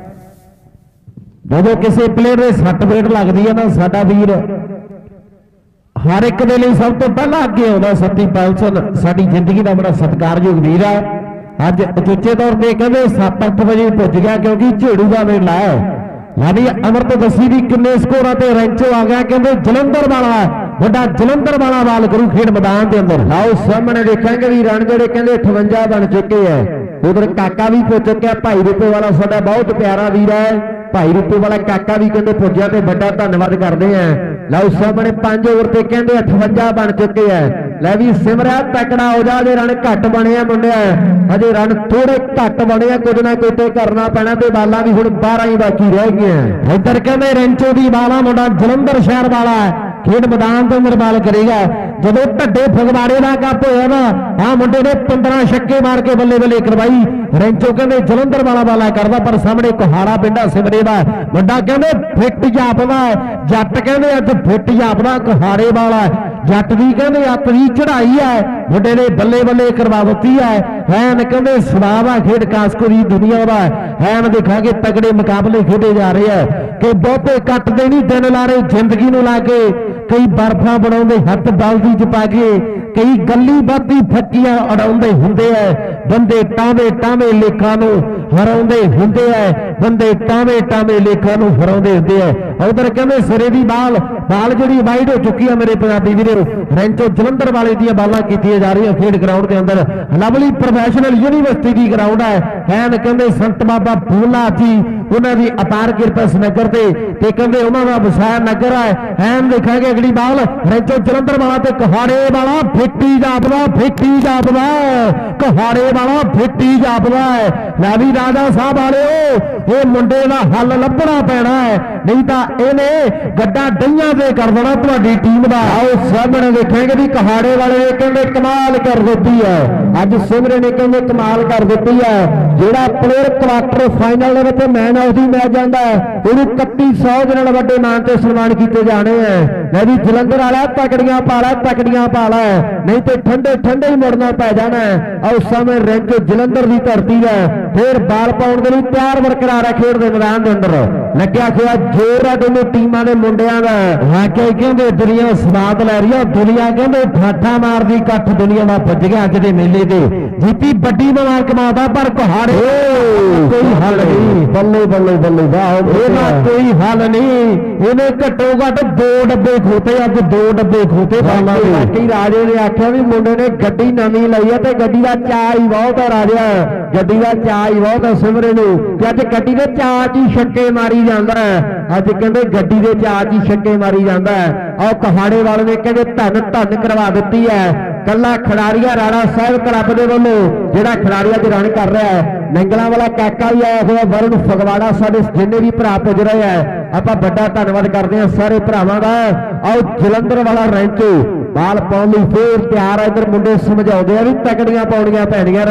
जो किसी प्लेयर के सट वेट लगती है ना साडा वीर हर एक दे लई सब तो पहला अगे आता। सतीपाल सिंह साडी जिंदगी का बड़ा सत्कारयोग वीर है। अज उचेचे तौर पर कहते 7-8 बजे पुज गया क्योंकि झेड़ू का मेला है। यानी अमृत दसी भी किन्ने स्कोर आते रेंचो आ गया कहते जलंधर वाला बड़ा जलंधर वाला बाल करू खेड मैदान के अंदर। आओ सामने देखेंगे भी रन जोड़े कहते 58 बन चुके हैं। उधर काका भी पुज चुका भाई रूपे वाला साडा बहुत प्यारा वीर है। भाई रूपे वाला काका भी कहते पुजा तो बड़ा धन्यवाद करते हैं। लो सामने 5 ओवर से कहते 58 बन चुके हैं। लै भी सिमरा तकड़ा हो जा रन घट बने मुंडिया अजे रन थोड़े घट बने कुछ ना कुछ करना पैना तो बालां भी हुण 12 ही बाकी रह गई। इधर कहते रेंचो की बाला मुंडा जलंधर शहर वाला खेड मैदान के अंदर बाल करेगा। जो ढड्डे फगवाड़े का कप होया ना आ मुंडे ने 15 छक्के मार के बल्ले बल्ले करवाई। रेंचो कहते जलंधर वाला बाला करदा पर सामने कहाड़ा पिंडा सिमरे दा मुंडा कहते फिट जापदा जट कहते अज फिट जापदा कहाड़े वाला जट भी कहते अत भी चढ़ाई है मुंडे ने बल्ले बल्ले करवा दी है। एन कहते स्वाब है खेड कास्को की दुनिया का एन देखा के तगड़े मुकाबले खेडे जा रहे हैं कि बहुते कट देनी दिन ला रहे जिंदगी नूं ला के कई बर्फा बनाते हथ बाल्टी च पा के कई गली बाती फक्कियां उड़ाते होंगे है। बंदे टावे टावे लेखा नूं हराउंदे होंगे है। बंदे टावे टावे लेखा नूं हराउंदे होंगे है। उधर कहते सिरे की बाल बाल जी वाइड हो चुकी है मेरे पंजाबी वीरो। रेंचो जलंधर वाले दी बालां कीतियां जा रही है खेड ग्राउंड के अंदर। लवली प्रोफैशनल यूनिवर्सिटी की ग्राउंड है ਐਨ ਕਹਿੰਦੇ ਸੰਤ ਬਾਬਾ ਬੂਲਾ ਜੀ ਉਹਨਾਂ ਦੀ ਅਪਾਰ ਕਿਰਪਾ ਇਸ ਨਗਰ ਤੇ ਕਹਿੰਦੇ ਉਹਨਾਂ ਦਾ ਵਸਾਇਆ ਨਗਰ ਹੈ। ਐਨ ਦੇਖਾਂਗੇ ਅਗਲੀ ਬਾਲ ਰੈਂਚੋ ਜਲੰਧਰ ਵਾਲਾ ਤੇ ਕਹਾੜੇ ਵਾਲਾ ਫਿੱਟੀ ਜਾਪਦਾ ਕਹਾੜੇ ਵਾਲਾ ਫਿੱਟੀ ਜਾਪਦਾ ਲੈ ਵੀ ਰਾਜਾ ਸਾਹਿਬ ਵਾਲਿਓ ਇਹ ਮੁੰਡੇ ਦਾ ਹੱਲ ਲੱਭਣਾ ਪੈਣਾ ਹੈ, ਨਹੀਂ ਤਾਂ ਇਹਨੇ ਗੱਡਾ ਡਈਆਂ ਤੇ ਕਰ ਦੇਣਾ ਤੁਹਾਡੀ ਟੀਮ ਦਾ। ਆਓ ਸਾਹਮਣੇ ਦੇਖਾਂਗੇ ਵੀ ਕਹਾੜੇ ਵਾਲੇ ਨੇ ਕਹਿੰਦੇ ਕਮਾਲ ਕਰ ਦਿੱਤੀ ਹੈ ਅੱਜ, ਸਿਮਰੇ ਨੇ ਕਹਿੰਦੇ ਕਮਾਲ ਕਰ ਦਿੱਤੀ ਹੈ। ਜਿਹੜਾ ਪਲੇਅਰ ਕੁਆਟਰ ਫਾਈਨਲ ਦੇ ਵਿੱਚ ਮੈਨ ਆਫ ਦੀ ਮੈਚ ਜਾਂਦਾ ਉਹਨੂੰ 3100 ਦੇ ਨਾਲ ਵੱਡੇ ਮਾਨ ਤੇ ਸਨਮਾਨ ਕੀਤੇ ਜਾਣੇ ਹੈ। ਲੈ ਵੀ ਜਲੰਧਰ ਵਾਲਾ ਤਕੜੀਆਂ ਪਾ ਲੈ ਨਹੀਂ ਤੇ ਠੰਡੇ ਹੀ ਮੁੜਨਾ ਪੈ ਜਾਣਾ। ਆਓ ਸਾਹਮਣੇ ਰੈਂਚੋ ਜਲੰਧਰ ਦੀ ਧਰਤੀ ਹੈ, ਫਿਰ ਬਾਲ ਪਾਉਣ ਦੇ ਲਈ ਪਿਆਰ ਬਰਕਰਾਰ ਹੈ ਖੇਡ ਦੇ ਮੈਦਾਨ ਦੇ ਅੰਦਰ ਲੱਗਿਆ ਹੋਇਆ ਜ਼ੋਰ ਹੈ ਦੋਨੋਂ ਟੀਮਾਂ ਦੇ ਮੁੰਡਿਆਂ ਦਾ। ਵਾਕਈ ਕਹਿੰਦੇ ਦੁਨੀਆ ਸਵਾਦ ਲੈ ਰਹੀ ਹੈ, ਦੁਨੀਆ ਕਹਿੰਦੇ ਠਾਠਾ ਮਾਰਦੀ ਇਕੱਠ ਦੁਨੀਆ ਦਾ ਪੁੱਜ ਗਿਆ ਅੱਜ ਦੇ ਮੇਲੇ ਤੇ। ਜੀਤੀ ਵੱਡੀ ਮੁਬਾਰਕ ਮਾਰਦਾ ਪਰ ਕਹਾੜੇ ਕੋਈ ਹੱਲ ਨਹੀਂ, ਬੱਲੇ ਵਾਹ ਇਹਦਾ ਕੋਈ ਹੱਲ ਨਹੀਂ। ਇਹਨੇ ਘੱਟੋ ਘੱਟ 2 ਡੱਬੇ ਖੋਤੇ ਅੱਜ, 2 ਡੱਬੇ ਖੋਤੇ ਬਾਲਾਂ ਦੇ। ਬਾਕੀ ਰਾਜੇ ਨੇ ਆਖਿਆ ਵੀ ਮੁੰਡੇ ਨੇ ਗੱਡੀ ਨਵੀਂ ਲਈ ਹੈ ਤੇ ਗੱਡੀ ਦਾ ਚਾਅ ਹੀ ਬਹੁਤ ਹੈ ਰਾਜਾ, ਗੱਡੀ ਦਾ ਚਾਅ ਹੀ ਬਹੁਤ ਹੈ ਸਿਮਰੇ ਨੂੰ ਤੇ ਅੱਜ ਗੱਡੀ ਦੇ ਚਾਅ 'ਚ ਹੀ ਛੱਕੇ ਮਾਰੀ ਜਾਂਦਾ ਅੱਜ, ਕਹਿੰਦੇ ਗੱਡੀ ਦੇ ਚਾਅ 'ਚ ਹੀ ਛੱਕੇ ਮਾਰੀ ਜਾਂਦਾ। ਆਹ ਕਹਾੜੇ ਵਾਲੇ ਨੇ ਕਹਿੰਦੇ ਧੰਨ ਕਰਵਾ ਦਿੱਤੀ ਹੈ। ਕੱਲਾ ਖਿਡਾਰੀਆ ਰਾਣਾ ਸਾਹਿਬ ਕਲੱਬ ਦੇ ਵੱਲੋਂ ਜਿਹੜਾ ਖਿਡਾਰੀ ਅੱਜ ਰਨ ਕਰ ਰਿਹਾ ਹੈ। ਨੰਗਲਾਂ ਵਾਲਾ ਕਾਕਾ ਵੀ ਆਇਆ ਹੋਇਆ, ਵਰਨ ਫਗਵਾੜਾ, ਸਾਡੇ ਜਿੰਨੇ ਵੀ ਭਰਾ ਪੁੱਜ ਰਹੇ ਆ ਆਪਾਂ ਵੱਡਾ ਧੰਨਵਾਦ ਕਰਦੇ ਹਾਂ ਸਾਰੇ ਭਰਾਵਾਂ ਦਾ। ਆਓ ਜਲੰਧਰ ਵਾਲਾ ਰੈਂਚੋ ਬਾਲ ਪਾਉਣ ਲਈ ਫੇਰ ਤਿਆਰ ਆ। ਇੱਧਰ ਮੁੰਡੇ ਸਮਝਾਉਂਦੇ ਆ ਵੀ ਤਕੜੀਆਂ ਪਾਉਣੀਆਂ ਪੈਣੀਆਂ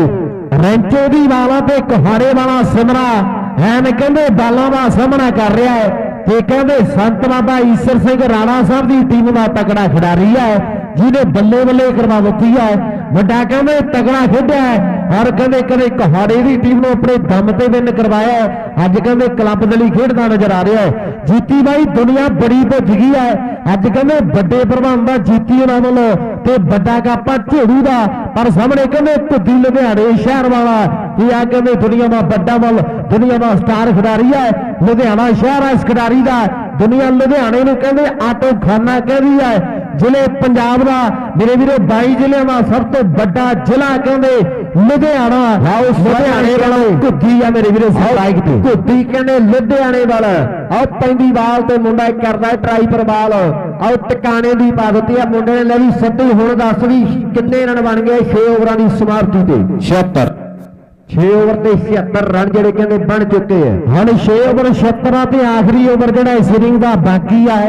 ਰੈਂਚੋ ਦੀ ਵਾਲਾ ਤੇ ਕਹਾੜੇ ਵਾਲਾ ਸਿਮਰਾ ਐਨ ਕਹਿੰਦੇ ਬਾਲਾਂ ਦਾ ਸਾਹਮਣਾ ਕਰ ਰਿਹਾ ਹੈ ਤੇ ਕਹਿੰਦੇ ਸੰਤ ਬਾਬਾ ਈਸ਼ਰ ਸਿੰਘ ਰਾਣਾ ਸਾਹਿਬ ਦੀ ਟੀਮ ਦਾ ਤਕੜਾ ਖਿਡਾਰੀ ਹੈ ਜਿਹਨੇ ਬੱਲੇ ਕਰਵਾ ਦਿੱਤੀ ਹੈ। ਵੱਡਾ ਕਹਿੰਦੇ ਤਗੜਾ ਖੇਡਿਆ ਔਰ ਕਹਿੰਦੇ ਕਹਾੜੇ ਦੀ ਟੀਮ ਨੂੰ ਆਪਣੇ ਦਮ ਤੇ ਵਿਨ ਕਰਵਾਇਆ। ਅੱਜ ਕਹਿੰਦੇ ਕਲੱਬ ਦੇ ਲਈ ਖੇਡਦਾ ਨਜ਼ਰ ਆ ਰਿਹਾ ਹੈ। ਜੀਤੀ ਬਾਈ ਦੁਨੀਆ ਬੜੀ ਭੁੱਜ ਗਈ ਹੈ ਅੱਜ, ਕਹਿੰਦੇ ਵੱਡੇ ਪ੍ਰਬੰਧ ਦਾ ਜੀਤੀ ਉਹਨਾਂ ਵੱਲੋਂ ਤੇ ਵੱਡਾ ਕਾਪਾ ਝੋੜੂ ਦਾ, ਪਰ ਸਾਹਮਣੇ ਕਹਿੰਦੇ ਧੁੱਦੀ ਲੁਧਿਆਣੇ ਸ਼ਹਿਰ ਵਾਲਾ ਇਹ ਆ ਕਹਿੰਦੇ ਦੁਨੀਆ ਦਾ ਵੱਡਾ ਵੱਲ ਦੁਨੀਆ ਦਾ ਸਟਾਰ ਖਿਡਾਰੀ ਹੈ। ਲੁਧਿਆਣਾ ਸ਼ਹਿਰ ਹੈ ਇਸ ਖਿਡਾਰੀ ਦਾ। ਦੁਨੀਆ ਲੁਧਿਆਣੇ ਨੂੰ ਕਹਿੰਦੇ ਆਟੋ ਖਾਨਾ ਕਹਿੰਦੀ ਹੈ। ਜ਼ਿਲ੍ਹੇ ਪੰਜਾਬ ਦਾ ਮੇਰੇ ਵੀਰੋ 22 ਜ਼ਿਲ੍ਹਿਆਂ ਦਾ ਸਭ ਤੋਂ ਵੱਡਾ ਜ਼ਿਲ੍ਹਾ ਕਹਿੰਦੇ ਲੁਧਿਆਣਾ। ਲੁਧਿਆਣੇ ਵਾਲਾ ਘੁੱਦੀ ਆ ਮੇਰੇ ਵੀਰੋ, ਘੁੱਦੀ ਕਹਿੰਦੇ ਲੁਧਿਆਣੇ ਵਾਲਾ। ਆਓ ਪੈਂਦੀ ਬਾਲ ਤੇ ਮੁੰਡਾ ਕਰਦਾ ਟਰਾਈ ਪਰ ਬਾਲ, ਆਓ ਟਿਕਾਣੇ ਦੀ ਪਾ ਦਿੱਤੀ ਆ ਮੁੰਡੇ ਨੇ। ਲੈ ਵੀ ਸੱਦੀ ਹੁਣ ਦੱਸ ਵੀ ਕਿੰਨੇ ਰਨ ਬਣ ਗਏ 6 ਓਵਰਾਂ ਦੀ ਸਮਾਪਤੀ ਤੇ? 6 ਓਵਰ ਤੇ 76 ਰਨ ਜਿਹੜੇ ਕਹਿੰਦੇ ਬਣ ਚੁੱਕੇ ਆ। ਹੁਣ 6 ਓਵਰ 76 ਤੇ ਆਖਰੀ ਓਵਰ ਜਿਹੜਾ ਇਸ ਇਨਿੰਗ ਦਾ ਬਾਕੀ ਆ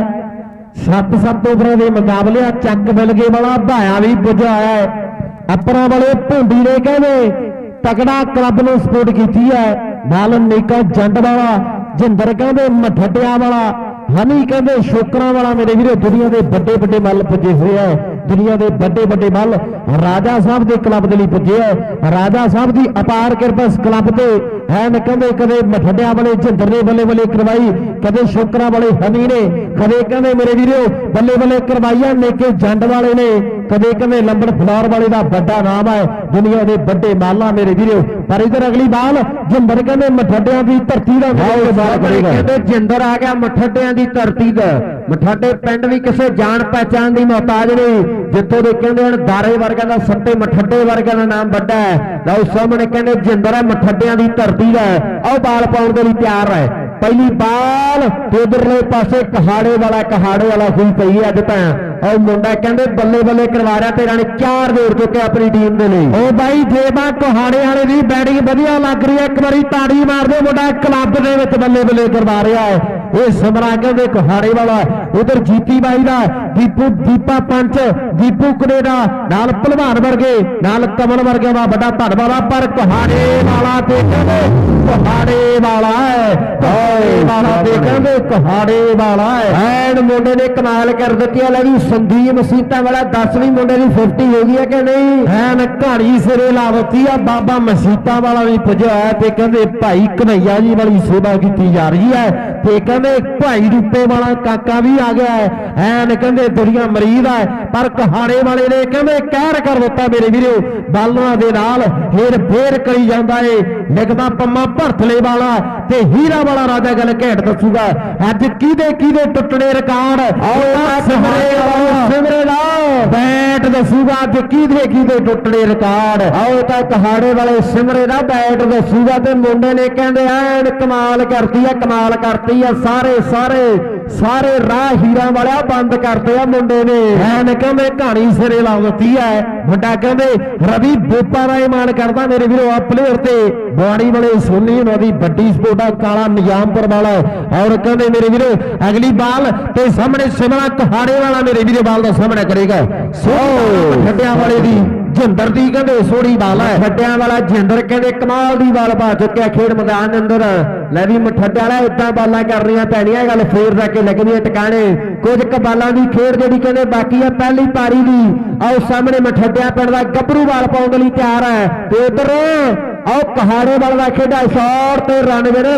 7 ਓਵਰਾਂ ਦੇ ਮੁਕਾਬਲੇ ਚੱਕ ਬਿਲਗੇ ਵਾਲਾ ਭਾਇਆ ਵੀ ਪੁੱਜਾ ਹੈ। ਅਪਰਾਂ ਵਾਲੇ ਭੁੰਡੀ ਨੇ ਕਹਿੰਦੇ ਤਕੜਾ ਕਲੱਬ ਨੂੰ ਸਪੋਰਟ ਕੀਤੀ ਹੈ। ਨਾਲ ਨੇਕਾ ਜੰਡ ਵਾਲਾ, ਜਿੰਦਰ ਕਹਿੰਦੇ ਮਠੜਿਆ ਵਾਲਾ, ਹਨੀ ਕਹਿੰਦੇ ਸ਼ੋਕਰਾਂ ਵਾਲਾ ਮੇਰੇ ਵੀਰੋ ਦੁਨੀਆ ਦੇ ਵੱਡੇ ਮੱਲ ਪੁੱਜੇ ਹੋਏ ਆ। ਦੁਨੀਆ ਦੇ ਵੱਡੇ ਮੱਲ ਰਾਜਾ ਸਾਹਿਬ ਦੇ ਕਲੱਬ ਦੇ ਲਈ ਪੁੱਜੇ ਆ। ਰਾਜਾ ਸਾਹਿਬ ਦੀ ਅਪਾਰ ਕਿਰਪਾ ਇਸ ਕਲੱਬ ਤੇ ਐਨ ਕਹਿੰਦੇ ਕਦੇ ਮਠੜਿਆਂ ਵਾਲੇ ਜਿੰਦਰ ਨੇ ਬੱਲੇ ਕਰਵਾਈ, ਕਦੇ ਸ਼ੋਕਰਾਂ ਵਾਲੇ ਹਨੀ ਨੇ, ਕਦੇ ਕਹਿੰਦੇ ਮੇਰੇ ਵੀਰੋ ਬੱਲੇ ਕਰਵਾਈਆਂ ਨੇਕੇ ਜੰਡ ਵਾਲੇ ਨੇ, ਕਦੇ ਕਹਿੰਦੇ ਲੰਬੜ ਫਲੋਰ ਵਾਲੇ ਦਾ ਵੱਡਾ ਨਾਮ ਹੈ ਦੁਨੀਆ ਦੇ ਵੱਡੇ ਮਾਲਾ ਮੇਰੇ ਵੀਰੋ। ਪਰ ਇਧਰ ਅਗਲੀ ਬਾਲ ਜਿੰਦਰ ਕਹਿੰਦੇ ਮਠੜਿਆਂ ਦੀ ਧਰਤੀ ਦਾ ਕਹਿੰਦੇ ਜਿੰਦਰ ਆ ਗਿਆ ਮਠੜਿਆਂ ਦੀ ਧਰਤੀ ਦਾ। ਮਠਾਡੇ ਪਿੰਡ ਵੀ ਕਿਸੇ ਜਾਣ ਪਹਿਚਾਣ ਦੀ ਮੁਹਤਾਜ ਨਹੀਂ, ਜਿੱਥੋਂ ਦੇ ਕਹਿੰਦੇ ਹੁਣ ਦਾਰੇ ਵਰਗਾ ਦਾ ਸੱਤੇ ਮਠੱਡੇ ਵਰਗਾ ਦਾ ਨਾਮ ਵੱਡਾ ਹੈ। ਲਓ ਸਾਹਮਣੇ ਕਹਿੰਦੇ ਜਿੰਦਰ ਹੈ ਮਠੱਡਿਆਂ ਦੀ ਧਰਤੀ ਦਾ। ਆਓ ਬਾਲ ਪਾਉਣ ਦੇ ਲਈ ਤਿਆਰ ਹੈ। ਪਹਿਲੀ ਬਾਲ ਤੇ ਉਧਰਲੇ ਪਾਸੇ ਕਹਾੜੇ ਵਾਲਾ ਹੋਈ ਪਈ ਅੱਜ ਤਾਂ। ਉਹ ਮੁੰਡਾ ਕਹਿੰਦੇ ਬੱਲੇ ਕਰਵਾ ਰਿਹਾ ਤੇ ਰਾਣੇ 4 ਜੋੜ ਚੁੱਕੇ ਆਪਣੀ ਟੀਮ ਦੇ ਲਈ। ਉਹ ਬਾਈ ਜੇਬਾ ਕਹਾੜੇ ਵਾਲੇ ਦੀ ਬੈਟਿੰਗ ਵਧੀਆ ਲੱਗ ਰਹੀ ਹੈ, ਇੱਕ ਵਾਰੀ ਤਾੜੀ ਮਾਰਦੇ ਮੁੰਡਾ ਕਲੱਬ ਦੇ ਵਿੱਚ ਬੱਲੇ ਕਰਵਾ ਰਿਹਾ ਹੈ। ਇਹ ਸਮਰਾ ਕਹਿੰਦੇ ਕਹਾੜੇ ਵਾਲਾ। ਉਧਰ ਜੀਤੀ ਬਾਈ ਦਾ ਦੀਪਾ ਪੰਚ, ਦੀਪੂ ਕਨੇਡਾ ਨਾਲ ਭਲਵਾਨ ਵਰਗੇ ਨਾਲ ਕਮਲ ਵਰਗੇ ਦਾ ਵੱਡਾ ਧੰਨਵਾਦ। ਪਰ ਕਹਾੜੇ ਵਾਲਾ ਤੇ ਕਹਿੰਦੇ ਕਹਾੜੇ ਵਾਲਾ ਹੈ, ਕਹਿੰਦੇ ਕਹਾੜੇ ਵਾਲਾ ਹੈ। ਐਨ ਮੁੰਡੇ ਨੇ ਕਮਾਲ ਕਰ ਦਿੱਤੀ ਹੈ। ਲੈ ਵੀ ਸੰਦੀਪ ਮਸੀਤਾਂ ਵਾਲਾ 10ਵੀਂ ਮੁੰਡੇ ਦੀ 50 ਹੋ ਗਈ ਹੈ ਕਿ ਨਹੀਂ? ਐਨ ਘਾੜੀ ਸਿਰੇ ਲਾ ਦਿੱਤੀ ਆ। ਬਾਬਾ ਮਸੀਤਾਂ ਵਾਲਾ ਵੀ ਪੁੱਜਿਆ ਹੈ ਤੇ ਕਹਿੰਦੇ ਭਾਈ ਕਨਈਆ ਜੀ ਵਾਲੀ ਸੇਵਾ ਕੀਤੀ ਜਾ ਰਹੀ ਹੈ ਤੇ ਕਹਿੰਦੇ ਭਾਈ ਰੂਪੇ ਵਾਲਾ ਕਾਕਾ ਵੀ ਆ ਗਿਆ ਹੈ। ਐਨ ਕਹਿੰਦੇ ਦੁਨੀਆ ਮਰੀਦ ਹੈ ਪਰ ਕਹਾੜੇ ਵਾਲੇ ਨੇ ਕਹਿੰਦੇ ਕਹਿਰ ਕਰ ਦਿੱਤਾ ਮੇਰੇ ਵੀਰੋ। ਬਾਲਾਂ ਦੇ ਨਾਲ ਹੇਰ ਫੇਰ ਕਰੀ ਜਾਂਦਾ ਏ। ਲਿਖਦਾ ਪੰਮਾ ਭਰਥਲੇ ਵਾਲਾ ਤੇ ਹੀਰਾ ਵਾਲਾ ਰਾਜਾ ਗੱਲ ਘੇਟ ਦੱਸੂਗਾ ਅੱਜ ਕਿਹਦੇ ਟੁੱਟਣੇ ਰਿਕਾਰਡ। ਸਿਮਰੇ ਦਾ बैट दसूगा कि टुटने रिकॉर्ड। आओ तो कहाड़े वाले सिमरे का बैट दसूगा ते मुंडे ने कहते एन कमाल करती है, कमाल करती है। सारे सारे सारे राह हीरा वाले बंद करते हैं मुंडे ने, एन कहते कहानी सिरे ला दी है। मुंडा कहते रवि बोपा का मान करता मेरे वीरो प्लेयर से बुआड़ी वाले सोनी उन्होंने बड़ी सपोर्ट काला निजामपुर वाला। और कहते मेरे वीरो अगली बाल ते सामने सिमरा कहाड़े वाला मेरे वीरो बाल का सामना करेगा। छड्डिया वाले दी जिंदर दी कहते सोड़ी बाल है, छड्डिया वाला जिंदर कहते कमाल दी बाल पा चुके खेड मैदान के अंदर। लै भी मठड्डा वाला इदा बालां करनियां पैणियां, गल फेर रख के लगनी टिकाने। कुछ क बालां दी खेड जिहड़ी कहते बाकी है पहली पारी दी। आओ सामने मठड्डिया पिंड दा गभरू बाल पाउण लई तैयार है ते उधर आओ कहाड़े वाल का खेडा शॉट ते रन जेडे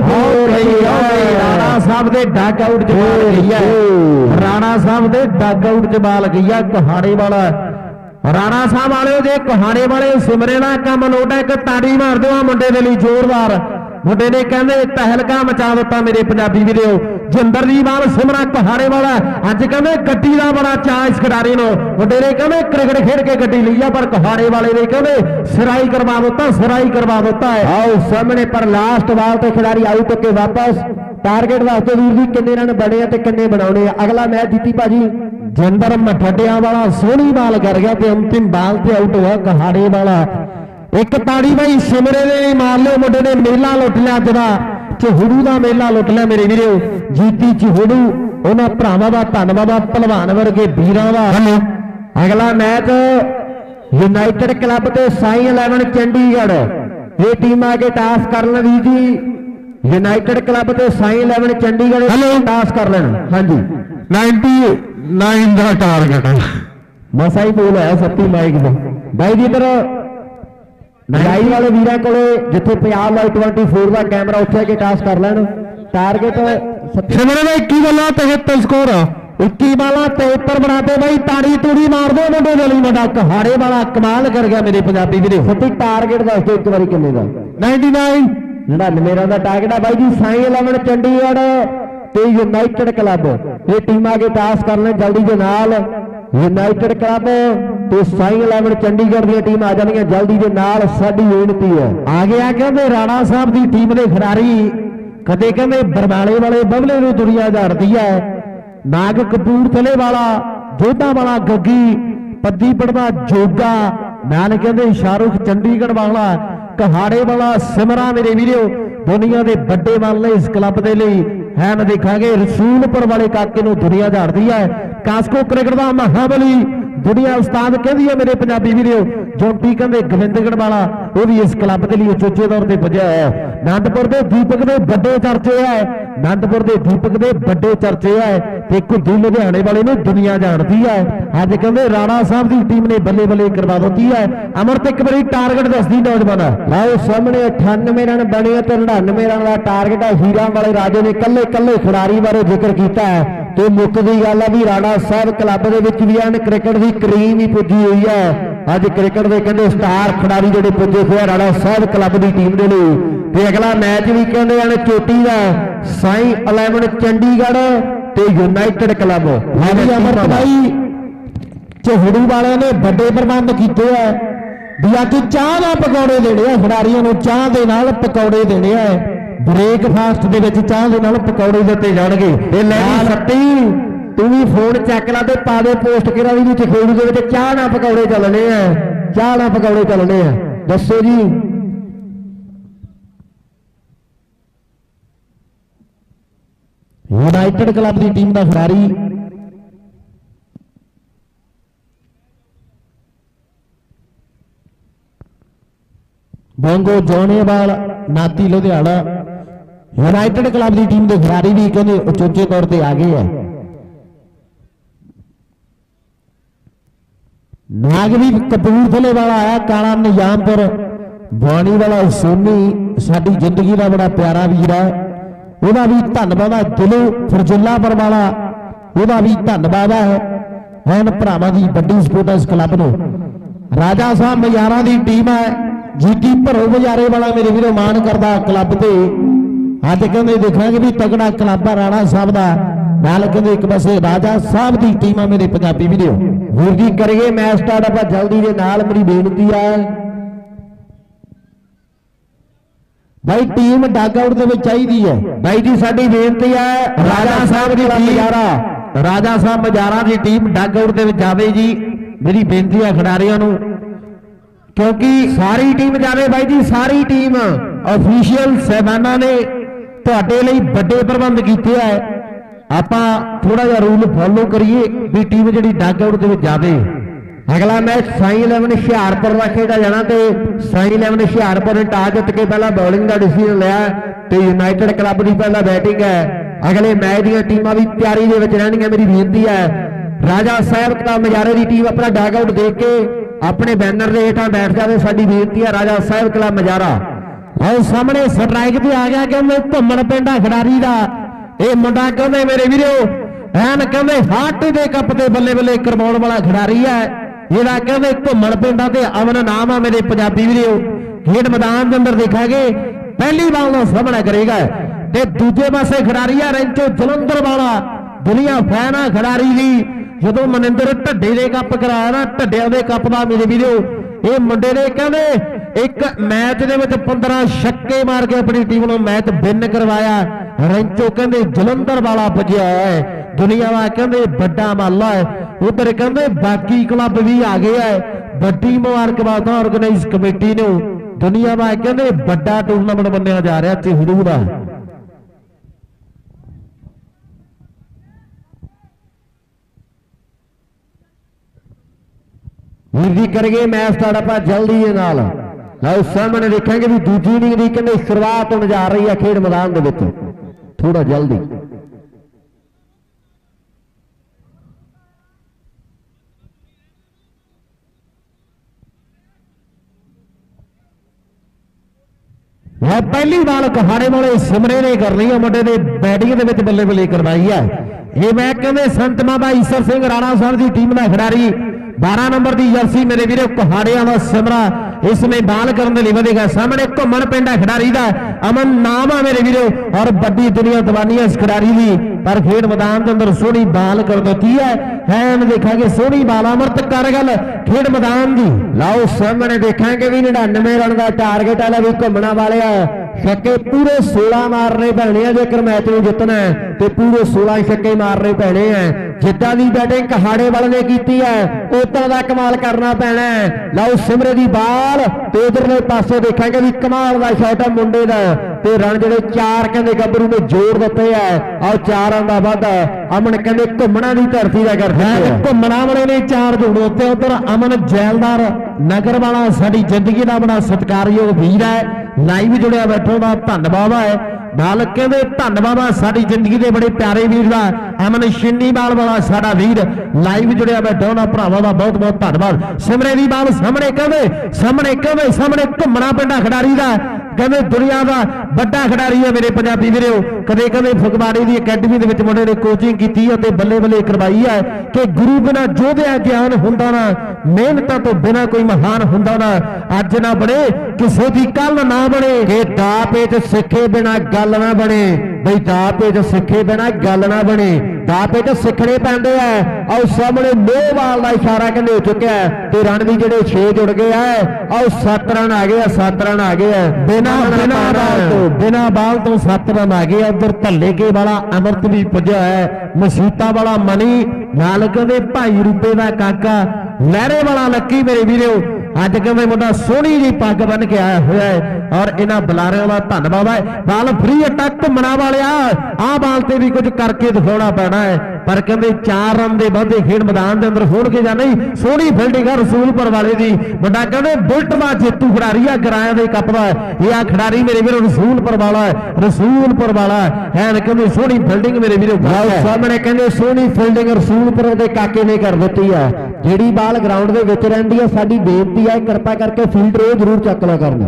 राणा साहब दे डग आउट च बाल गई है, राणा साहब दे डग आउट च बाल गई है कहाड़े वाला। राणा साहब वाले दे कहाड़े वाले सिमरे का काम लोटा एक ताड़ी मार दो मुंडे दे लई जोरदार। मुंडे ने कहते तहलका मचा दिता मेरे पंजाबी वीरो। जिंदर दी बाल सिमरा कहाड़े वाला अज कहते गड्डी का बड़ा चाह इस खिडारी नो। मुंडे ने कहते क्रिकेट खेड के गड्डी ली है पर कहाड़े वाले ने कहते सिराई करवा दिता, सिराई करवा दिता है। आओ सामने पर लास्ट बाल तो खिडारी आउट के वापस टारगेट वास्ते वीर जी किन्ने रन बने ते किन्ने बनाने। अगला मैच जीती भाजी जिंदर मठड्डिया वाला सोहनी बाल कर गया ते अंतिम बाल से आउट हुआ कहाड़े वाला। एक ताड़ी भाई सिमरे ने मार लो, मुंडे ने मेला लुट लिया जरा चहुड़ू का मेला लुट लिया मेरे वीरो। जीती चहुड़ू उन्होंने भरावां दा धन्नवाद भलवान वर्गे वीरां दा। अगला मैच यूनाइटेड क्लब ते साई 11 चंडीगढ़ ये टीम आके टास कर ली जी। यूनाइटेड क्लब ते साई 11 चंडीगढ़ टास कर लेना। हाँ जी 99 का टारगेट है मसा ही बोल है सत्ती माइक का भाई जी। पर नजाई वाले वीर को जिथे पंजाब लाइव 24 का कैमरा उठे के टास कर लैन। टारगेट सिमरे ने 21 बाला 73 स्कोर 21 बाला 73 बनाते भाई। ताड़ी तूड़ी मार दो मुंडे वाली मुंडा कहाड़े वाला कमाल कर गया मेरे पंजाबी वीरे। सत्ती टारगेट दस दो एक बार किन्ने का 99 99 रन का टारगेट है भाई जी। साई 11 चंडीगढ़ ते यूनाइटेड क्लब ये टीम आगे टास कर लें जल्दी के नाल। यूनाइटेड क्लब तो साई 11 चंडीगढ़ दी टीम आ जाएगी जल्दी के नाल। साडी बेनती है आगे आ कहते राणा साहब की टीम के खिडारी कदे कहते बरनाले वाले बबले नूं दुनिया झाड़ती है। नाग कपूरथले वाला जोधा वाला गग्गी पद्दी पड़दा जोगा नाल कहते शाहरुख चंडीगढ़ वाला कहाड़े वाला सिमरा मेरे वीरो दुनिया के बड़े वाले इस क्लब के लिए है। मैं देखा रसूलपुर वाले काके नूं दुनिया झाड़ती है। कास्को क्रिकेट का महाबली दुनिया उस्ताद कहती है मेरे पंजाबी वीरो। जोंटी कहते गोविंदगढ़ वाला वो भी इस क्लब के लिए चोचे तौर पर पुजा है। आनंदपुर के दीपक के बड़े चर्चे है, आनंदपुर के दीपक के बड़े चर्चे है। कुद्दी लुधियाने वाले ने दुनिया जानती है। अज कहते राणा साहब की टीम ने बल्ले बल्ले करवा दी है। अमृत एक बार टारगेट दसदी नौजवान आओ सामने 98 रन बने तो 99 रन का टारगेट है। हीरा वाले राजे ने कल्ले कल्ले खिडारी बारे जिक्र किया है तो मुक्कदी गल है भी राणा साहब क्लब के भी हैं क्रिकेट की करीम ही पुजी हुई है। अज क्रिकेट के कहते स्टार खिडारी जो पुजे हुए राणा साहब क्लब की टीम के लिए। अगला मैच भी कहते हैं चोटी का साई 11 चंडीगढ़ ते यूनाइटेड क्लब। अमृत भाई चहुड़ू वाले ने बड़े प्रबंध किए है भी अज चाह का पकौड़े देने हैं खिडारियों को। चाह के नाल पकौड़े देने हैं ब्रेकफास्ट के चाह के नाल पकौड़े दिते जाणगे। सत्ती तू भी फोन चैक ला ते पा दे पोस्ट करा भी चखेड़ू के चाह ना पकौड़े चलने हैं, चाह ना पकौड़े चलने हैं। दसो जी यूनाइटेड क्लब की टीम का खिडारी बोंगो जोनेवाल नाती लुधियाना यूनाइटेड क्लब की टीम के खिडारी भी कहते उचेचे तौर पर आ गए हैं। नाग भी कपूरथले वाला आया काला निजामपुर बुआणी वाला सोनी साडी जिंदगी का बड़ा प्यारा वीर है। वह भी धन्नवाद है। दिलों फरजुल्लापुर वाला वह भी धन्नवाद है। भरावां की बड़ी सपोर्ट है इस क्लब को। राजा साहब मजारा की टीम है। जीती भरो बजारे वाला मेरे वीरों मान करता क्लब से। अज कहते देखा भी तगड़ा क्लब है राणा साहब का। नाल कहते एक पासे राजा साहब की टीम आ मेरे पंजाबी वीडियो वीर जी करिए मैच स्टार्ट आप जल्दी दे नाल मेरी बेनती है भाई टीम डग आउट दे विच चाहिदी है भाई जी साडी बेनती है राजा साहब की मजारा राजा साहब मजारा की टीम डग आउट दे विच जावे जी मेरी बेनती है खिडारियां नूं क्योंकि सारी टीम जावे भाई जी सारी टीम ऑफिशियल साहबाना ने तुहाडे लई बड़े प्रबंध कीते है आपां थोड़ा जिहा रूल फॉलो करिए भी टीम जिहड़ी डग आउट दे विच जावे अगला मैच साई 11 हुशियारपुर का खेड़ा जाना तो साई 11 हुशियारपुर ने टॉस जित के पहला बॉलिंग का डिसीजन लिया तो यूनाइटेड क्लब की पहला बैटिंग है अगले मैच दी टीमां भी तैयारी दे विच रहणगीआं मेरी बेनती है राजा साहब का मजारे की टीम अपना डग आउट देख के अपने बैनर के हेठां बैठ जाए साडी बेनती है राजा साहब क्लब मजारा और सामने स्ट्राइक पे आ गया कहंदे घुम्मण पिंडा खिडारी का यह मुंडा कहंदे मेरे वीरो एन कहंदे हार्ट दे कप ते बल्ले बल्ले करवाउण वाला खिडारी है ਇਹਦਾ ਕਹਿੰਦੇ ਘੁੰਮਣ ਪਿੰਡਾਂ ਤੇ ਅਮਨ ਨਾਮ ਆ ਮੇਰੇ ਪੰਜਾਬੀ ਵੀਰੋ ਖੇਡ ਮੈਦਾਨ ਦੇ ਅੰਦਰ ਦੇਖਾਂਗੇ ਪਹਿਲੀ ਬਾਲ ਦਾ ਸਾਹਮਣਾ ਕਰੇਗਾ ਤੇ ਦੂਜੇ ਪਾਸੇ ਖਿਡਾਰੀ ਆ ਰੈਂਚੋ ਜਲੰਧਰ ਵਾਲਾ ਦੁਨੀਆ ਫੈਨ ਆ ਖਿਡਾਰੀ ਦੀ ਜਦੋਂ ਮਨਿੰਦਰ ਢੱਡੇ ਦੇ ਕੱਪ ਕਰਾਇਆ ਨਾ ਢੱਡਿਆਂ ਦੇ ਕੱਪ ਦਾ ਮੇਰੇ ਵੀਰੋ ਇਹ ਮੁੰਡੇ ਨੇ ਕਹਿੰਦੇ ਇੱਕ ਮੈਚ ਦੇ ਵਿੱਚ 15 ਛੱਕੇ ਮਾਰ ਕੇ ਆਪਣੀ ਟੀਮ ਨੂੰ ਮੈਚ ਵਿਨ ਕਰਵਾਇਆ ਰੈਂਚੋ ਕਹਿੰਦੇ ਜਲੰਧਰ ਵਾਲਾ ਵੱਜਿਆ ਹੈ दुनिया वा कहते बड़ा माला है उधर कहते बाकी क्लब भी आ गए है बड़ी मुबारकबाद ऑर्गेनाइज कमेटी ने दुनिया वा कहते बड़ा टूरनामेंट मनिया जा रहा चेहरू का वीर जी करिए मैच स्टार्ट आप जल्दी है नाल लो सामने देखेंगे भी दूजी इनिंग की कहते शुरुआत होने जा रही है खेड मैदान के विच थोड़ा जल्दी पहली बाल कहाड़े वाले सिमरे ने करनी है मुंडे ने बैटिंग के बल्ले बल्ले करवाई है ये मैच कहते संत बाबा ईसर सिंह राणा साहब की टीम का खिडारी 12 नंबर की जर्सी मेरे वीरो कहाड़िया का सिमरा इसमें बाल करने लिए वधेगा सामने घुम्मण पिंडा खिडारी का अमन नाम है मेरे वीरो और बड़ी दुनिया दवानी है इस खिडारी की पर खेड मैदान के अंदर सोहनी बाल कर दी है देखा सोहनी बाल अमृत कारगल खेड मैदान की लाओ सामने देखा भी 99 रन का टारगेट है भी घुम्मणा वाले छक्के पूरे 16 मारने पैने जेकर मैच में जितना है तो पूरे 16 छक्के मारने पैने हैं जिदा की बैटिंग कहाड़े वाले ने की है उदा का कमाल करना पैना है लाओ सिमरे की बाल तो उधरले पासे देखेंगे भी कमाल का शॉट है मुंडे का तो रन जो 4 कहते गबरू ने जोड़ दिते है और 4 रन का वाधा अमन कहते घुम्मणा की धरती का करते घुम्मणा वाले ने 4 जोड़ दिते उधर अमन जैलदार नगर वाला साडी जिंदगी का बड़ा सत्कारयोग वीर है लाइव जुड़िया बैठो का धन्यवाद है नाल कहते धन्यवाद साडी जिंदगी के बड़े प्यारे वीर का अमन छिन्नीवाल वाला साडा वीर लाइव जुड़िया बैठो ना भरावां का बहुत बहुत धन्यवाद सिमरे दी बाल सामने सामने घुम्मणा पिंडा खिडारी का कहते दुनिया का बड़ा खिडारी है मेरे पंजाबी वीरो कदे कदे फगवाड़े की अकैडमी के मुंडे ने कोचिंग की बल्ले बल्ले करवाई है कि गुरु बिना जोधिया ज्ञान हुंदा ना मेहनत तो बिना कोई महान हुंदा ना अज ना बने किसी की कल ना बने कि दा पेच सिखे बिना गल ना बने बई दा पेच सिखे बिना गल ना बने दा पेच सिखने पैंदे है और सामने नोवाल का इशारा कहते हो चुका है तो रन भी जो 6 जुड़ गए है और 7 रन आ गए 7 रन आ गए बिना बाल तो 7 रन आ गए उधर धल्ले के वाला अमृत भी पुजा है मसीता वाला मनी नाल कहते भाई रूपे का काका लहरे वाला लक्की मेरे वीरो अज कहते मुंडा सोहनी जी पग बन के आया हुआ है और इन्होंने बुलारियों का धन्यवाद है बाल फ्री अटैक घुम्मणा वाले आ बाल से भी कुछ करके दिखाना पैना है पर कहते 4 रन के वाधे खेड मैदान के अंदर हो के या नहीं सोहनी फील्डिंग है रसूलपुर वाले की मुंडा कहते बुलट का जेतू खिडारी है गराया के कप का यह खिडारी मेरे वीरों रसूलपुर वाला है कहते सोहनी फील्डिंग मेरे वीरों सामने कहते सोहनी फील्डिंग रसूलपुर के काके ने कर दी है जी बाल ग्राउंड के विच रहिंदी है साडी बेनती है कृपा करके फील्डर जरूर चकना करना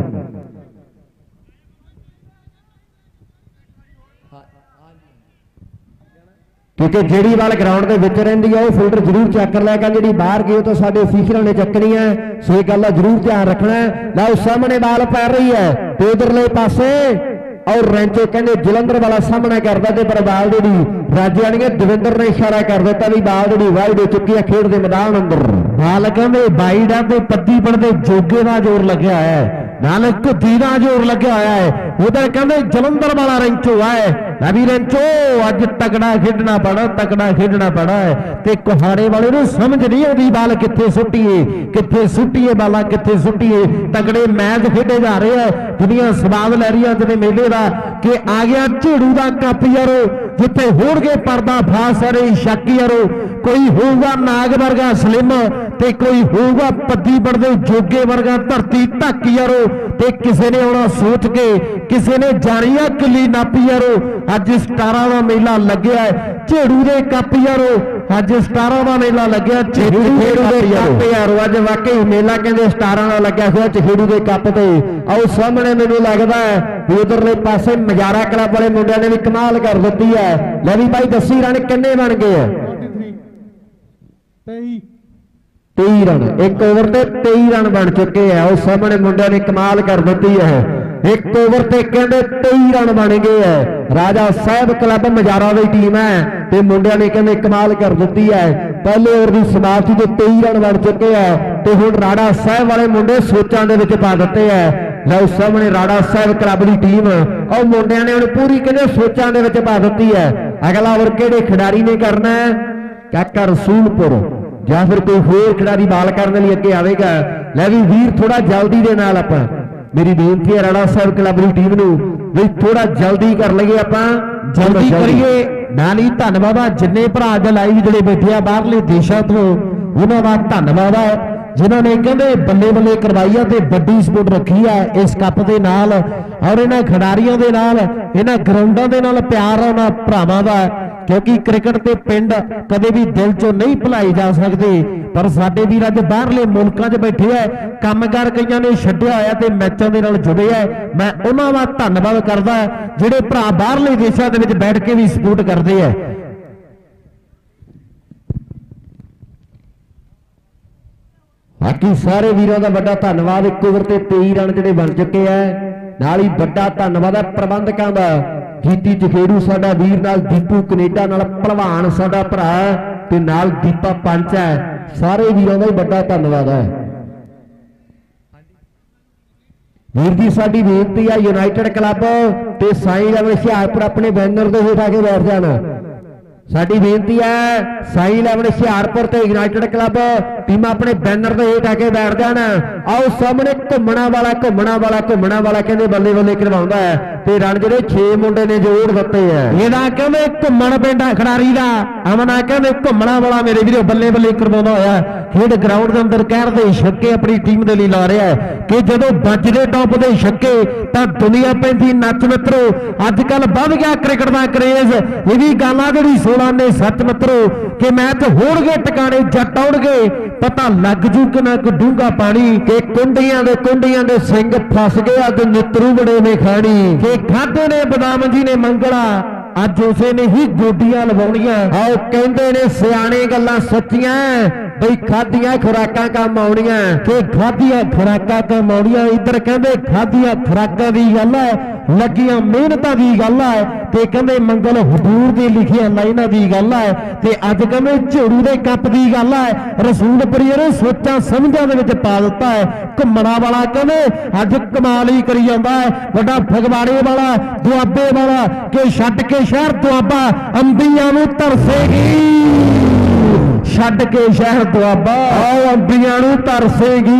क्योंकि जी बाल ग्राउंड के विच रहिंदी है वह फील्डर जरूर चेक कर लिया जी बाहर गई तो साडे ऑफिशियल ने चकनी है सो एक गल जरूर ध्यान रखना है। लो सामने बाल पै रही है तो इधरले पासे और रेंचो कहते जलंधर वाला सामना करता है पर बाल जी राजानी दविंदर ने इशारा कर दिता भी बाल जी वाइड हो चुकी है खेड के मैदान अंदर। बाल कहते वाइड है तो पत्ती पड़ते जोगे का जोर लग्या है नाल घुद्दी का जोर लग्या होया है उधर कहते जलंधर वाला रेंचो है भी रेंचो अज तगड़ा खेडना पड़ा तगड़ा खेडना पड़ा है ते कुहाड़े वाले नूं समझ नहीं आती बाल कित्थे सुट्टीए बाला कित्थे सुट्टीए तगड़े मैच खेडे जा रहे हैं दुनिया स्वाद लै रही है मेले का कि आ गया झेड़ू का कप यारो जिथे होणगे पर्दा फास अरे शक यारो कोई होगा नाग वर्गा स्लिम ते कोई होगा पत्ती पड़दे जोगे वर्गा धरती ढक यारो ते किसी ने आना सोच के किसी ने जानी है किली नापी यारो अज स्टारा का मेला लग्या है झेड़ू दे कप यारो अज स्टारा का मेला लग्या झेड़ू दे कप यारो अज वाकई मेला कहते स्टारा का लग्या हुआ झेड़ू दे कप ते आओ सामने मैनूं लगदा है भी उधरले पासे मजारा क्लब वाले मुंडियां ने भी कमाल कर दी है। ले भी भाई दसी रन किन्ने बन गए 23 रन एक ओवर ते 23 रन बन चुके हैं उस सामने मुंडिया ने कमाल कर दी है एक ओवर ते कहते 23 रन बन गए है। राजा साहब क्लब मजारा की टीम है ते मुंडिया ने कहते कमाल कर दी है पहले ओवर की समाप्ति के 23 रन बन चुके हैं तो हुण राणा साहब वाले मुंडे सोचां दे विच पा दिते है। लो सामने राणा साहब क्लब की टीम और मुंडिया ने हुण पूरी कहते सोचां दे विच पा दी है। अगला ओवर किहड़े खिडारी ने करना है काका रसूलपुर या फिर कोई होर खिडारी बाल करने लिए अगे आएगा। लै भी वीर थोड़ा जल्दी दे नाल आपां मेरी बेनती है राणा साहब क्लब की टीम नूं भी थोड़ा जल्दी कर लईए आपां जल्दी करिए नाल ही धन्नवाद जिन्ने भरा अज लाइव जिहड़े बैठे आ बाहरले देशां तो उन्हां दा धन्नवाद है जिन्होंने कहते बल्ले बल्ले करवाई है ते बड़ी सपोर्ट रखी है इस कप के नाल और इन्हां खिडारियों के नाल इन्हां ग्राउंडां दे नाल प्यार है उन्हां भरावां दा क्योंकि क्रिकेट के पिंड कदे भी दिल चो नहीं भुलाई जा सकते पर साडे वीर अज बाहरले मुल्कां 'च बैठे है कामगार कईयां ने छड्डिया होया ते मैचों दे नाल जुड़े है। मैं उन्हां दा धन्नवाद करदा जिहड़े भरा बाहरले देशां दे विच बैठ के भी सपोर्ट करते हैं। बाकी सारे वीरों का बड़ा धन्यवाद एक ओवर से 23 रन जिहड़े बन चुके हैं नाल ही बड़ा धन्यवाद है प्रबंधकों का जीती जखेड़ू साडा वीर नाल दीपू कनेडा नाल भलवान साडा भरा ते नाल दीपा पंच है सारे वीरों का ही बड़ा धन्यवाद है। वीर जी साडी बेनती है यूनाइटेड क्लब ते साई लेवल हुशियारपुर अपने बैनर के हेठ आके बैठ जाना साडी बेनती है साई लेवल हुशियारपुर ते यूनाइटेड क्लब टीम अपने बैनर के हेठ आके बैठ जाना। आओ सामने घुमना वाला कहते बल्ले बल्ले करवाउंदा है ते रन जिहड़े 6 मुंडे ने जोड़ दिते है ਇਹਦਾ कहते घुमन पिंडा खिडारी दा अमना कहते घुमना वाला मेरे वीरो बल्ले बल्ले करवाउंदा होया खेड ग्राउंड के अंदर कहर दे छक्के अपनी टीम के लिए ला रहा है कि जदों बजदे टॉप दे छक्के तां दुनिया पैंदी नच मित्रो अजकल वध गया क्रिकेट का क्रेज ये भी गल आ जिहड़ी 16 ने सच मित्रो कि मैच होणगे टकाने जट आउणगे पता लग जू कि ना डूंगा पानी के कुंडियां दे सिंग फस गए अज नितरू बड़े ने खानी के खाधे ने बदाम जी ने मंगला अज उसे ने ही गोडियां लवाउणियां आओ कहंदे ने सियाणे गल्लां सच्चियां बई खादियां खुराकां काम आउणियां के खादियां खुराकां काम आउणियां इधर कहंदे खादियां खुराकां दी गल है लगियां मेहनतां दी गल है ते कहंदे मंगल हजूर दी लिखियां लाइनां दी गल है ते अज कहंदे झोड़ू दे कप दी गल है रसूलपुरी ने सोचां समझां दे विच पा दित्ता है। घुमना वाला कहंदे अज कमाल ही करी जांदा है वड्डा फगवाड़े वाला दुआबे वाला के छड्ड के शहर दुआबा अंबियां नूं तरसेगी छड्ड के शहर दुआबा आओ अंबियां नूं तरसेगी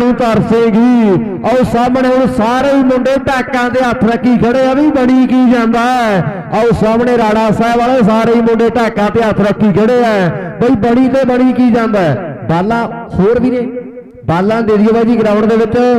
आओ सामने हुण सारे ही मुंडे ढाकां दे हत्थ रखी खड़े आ भी बनी की जांदा है। आओ सामने राणा साहब वाले सारे ही मुंडे ढाकां ते हत्थ रखी खड़े है बई बनी ते बनी की जांदा है। बाला होर भी ने बाला दे दियो भाई ग्राउंड दे विच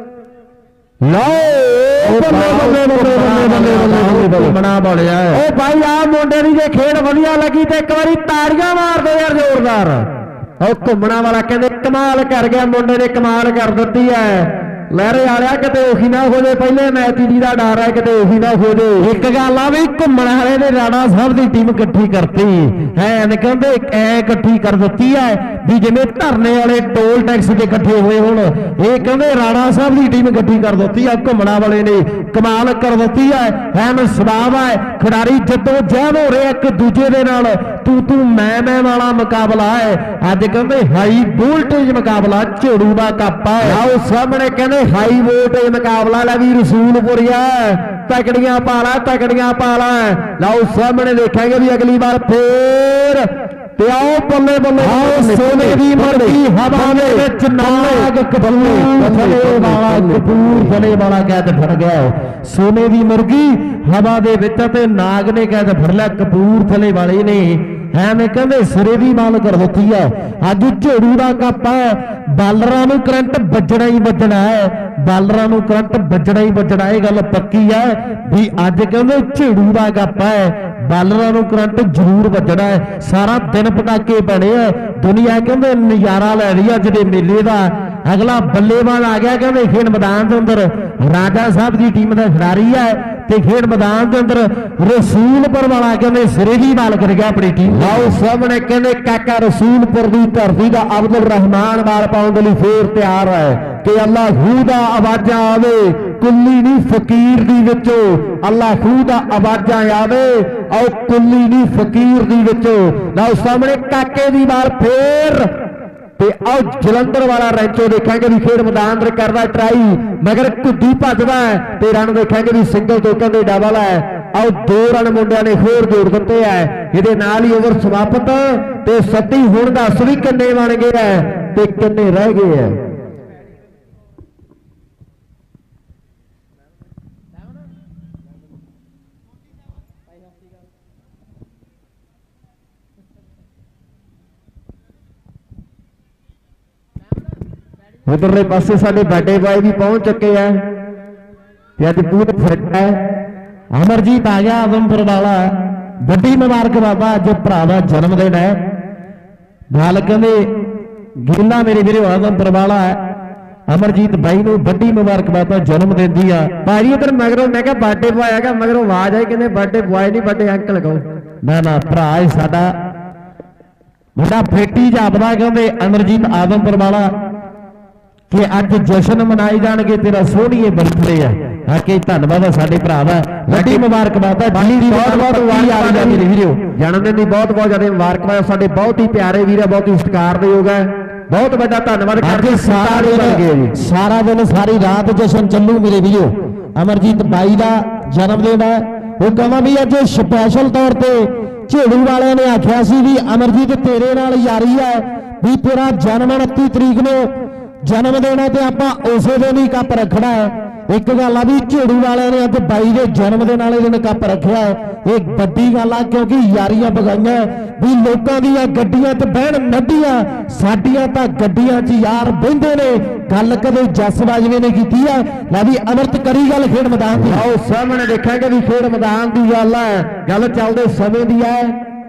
बना बोलिया ओ भाई आ मुंडे दी जे खेड वधिया लगी ते एक बारी ताड़ियां मार दो यार जोरदार। ओ घुमना वाला कहंदे कमाल कर गया मुंडे ने कमाल कर दित्ती है लहरे आलिया किते उही ना हो जाए पहले मैच दी दा डर है किते उही ना हो जाए। एक गल आ भी घुमण वाले ने राणा साहब की टीम इकट्ठी करती है कहंदे इकट्ठी कर दित्ती है भी जिवें धरने वाले टोल टैक्स के इकट्ठे हुए होण। ये कहंदे राणा साहब की टीम इकट्ठी कर दी है, घुमना वाले ने कमाल कर दी है। एन सवाब है खिडारी जदों जहद हो रहे एक दूजे दे नाल तू मैं वाला मुकाबला है। अज कहंदे हाई वोल्टेज मुकाबला झेड़ू दा कप है। आओ सामने कहंदे हाई वोल्टेज मुकाबला ला भी रसूलपुरिया तकड़ियां पाला तकड़ियां पाला। लाओ सामने देखेंगे भी अगली बार फिर आओ बल्ले बल्ले सोने की मर्जी हवा में नाग कपूरथले वाला कैद फड़ गया। सोने की मुर्गी हवा के नाग ने कैद फड़ लिया कपूरथले वाले ने। एवें कहते सिरे की माल कर दी है। अज झेड़ू का कप है, बालरां नूं करंट बजना ही बजना है, बालरां नूं करंट बजना ही बजना। यह गल पक्की है भी अज कहते झेड़ू का कप है, बालरां नूं करंट जरूर बजना है। सारा दिन पटाके बने है, दुनिया कहते नजारा लै रही है अज दे मेले का। अगला बल्लेबाज आ गया कहते खेड मैदान के अंदर राजा साहब की टीम का खिडारी है ते खेड मैदान के अंदर रसूलपुर वाला कहते सिरे की बाल कर गया अपनी टीम। आओ सामने कहते काका रसूलपुर की धरती का अब्दुल रहमान बाल पाने के लिए फिर तैयार है कि अल्लाह खू दा आवाजा आवे कुल्ली नहीं फकीर दी विचों। अल्लाह खू दा आवाजा आवे और कुल्ली नहीं फकीर दी विचों। आओ सामने काके दी बाल फिर आओ जलंधर वाला रैंचो देखेंगे भी खेड मैदान करता ट्राई मगर घुड्डी भजदा है ते रन देखेंगे भी सिंगल तो कहते डबल है। आओ 2 रन मुंडिया ने होर जोड़ दिते है। ये नाल ही ओवर समाप्त ते सद्दी हुण दस भी किन्ने बन गए है ते किन्ने रह गए है। उधरले पासे साडे बड़े भाई भी पहुंच चुके हैं। अज पूरा फिट है। अमरजीत आ गया आदमपुर वाला, बड़ी मुबारकबाद अज भरा का जन्मदिन है। गल कहते गीला मेरे वीरो आदमपुर वाला है। अमरजीत भाई नूं बड़ी मुबारकबाद जन्मदिन दी आ। भाजी इधर मगरों मैं क्या बर्थडे बॉय है मगरों आवाज आई कहते बर्थडे बॉय नहीं बर्थडे अंकल कहो ना भरा है साडा बड़ा फेटी जापदा कहते अमरजीत आदमपुर वाला कि अज जश्न मनाए जाएंगे तेरा सोहणीए बर्थडे है। आके धन्यवाद है साडे भरा दा बड़ी मुबारकबाद है। जन्मदिन की बहुत बहुत ज्यादा मुबारकबाद। साडे बहुत ही प्यारे वीर है, बहुत ही सत्कार योग है, बहुत बड़ा धन्यवाद करके सारा दिन सारी रात जश्न चलू मेरे वीरो। अमरजीत बाई का जन्मदिन है। वो कहना भी अज स्पैशल तौर पर झेड़ू वाले ने आख्या सी भी अमरजीत तेरे नाल यारी है भी तेरा जन्म 29 तरीक में जन्म देना तो आप उस दिन ही कप रखना है। एक गल आ भी झेड़ू वाले ने अज बाई के जन्मदिन वाले दिन कप रखा है। एक बड़ी गल आ क्योंकि यारियां बगाइया भी लोगों दी गड्डियां ते बहन नड्डियां साडियां तां गड्डियां च यार बहिंदे ने। गल कदे जस बाजवे ने की है ला भी अमृत करी गल खेड मैदान की। आओ सामने देखेंगे भी खेड मैदान की गल है, गल चलते समय की है।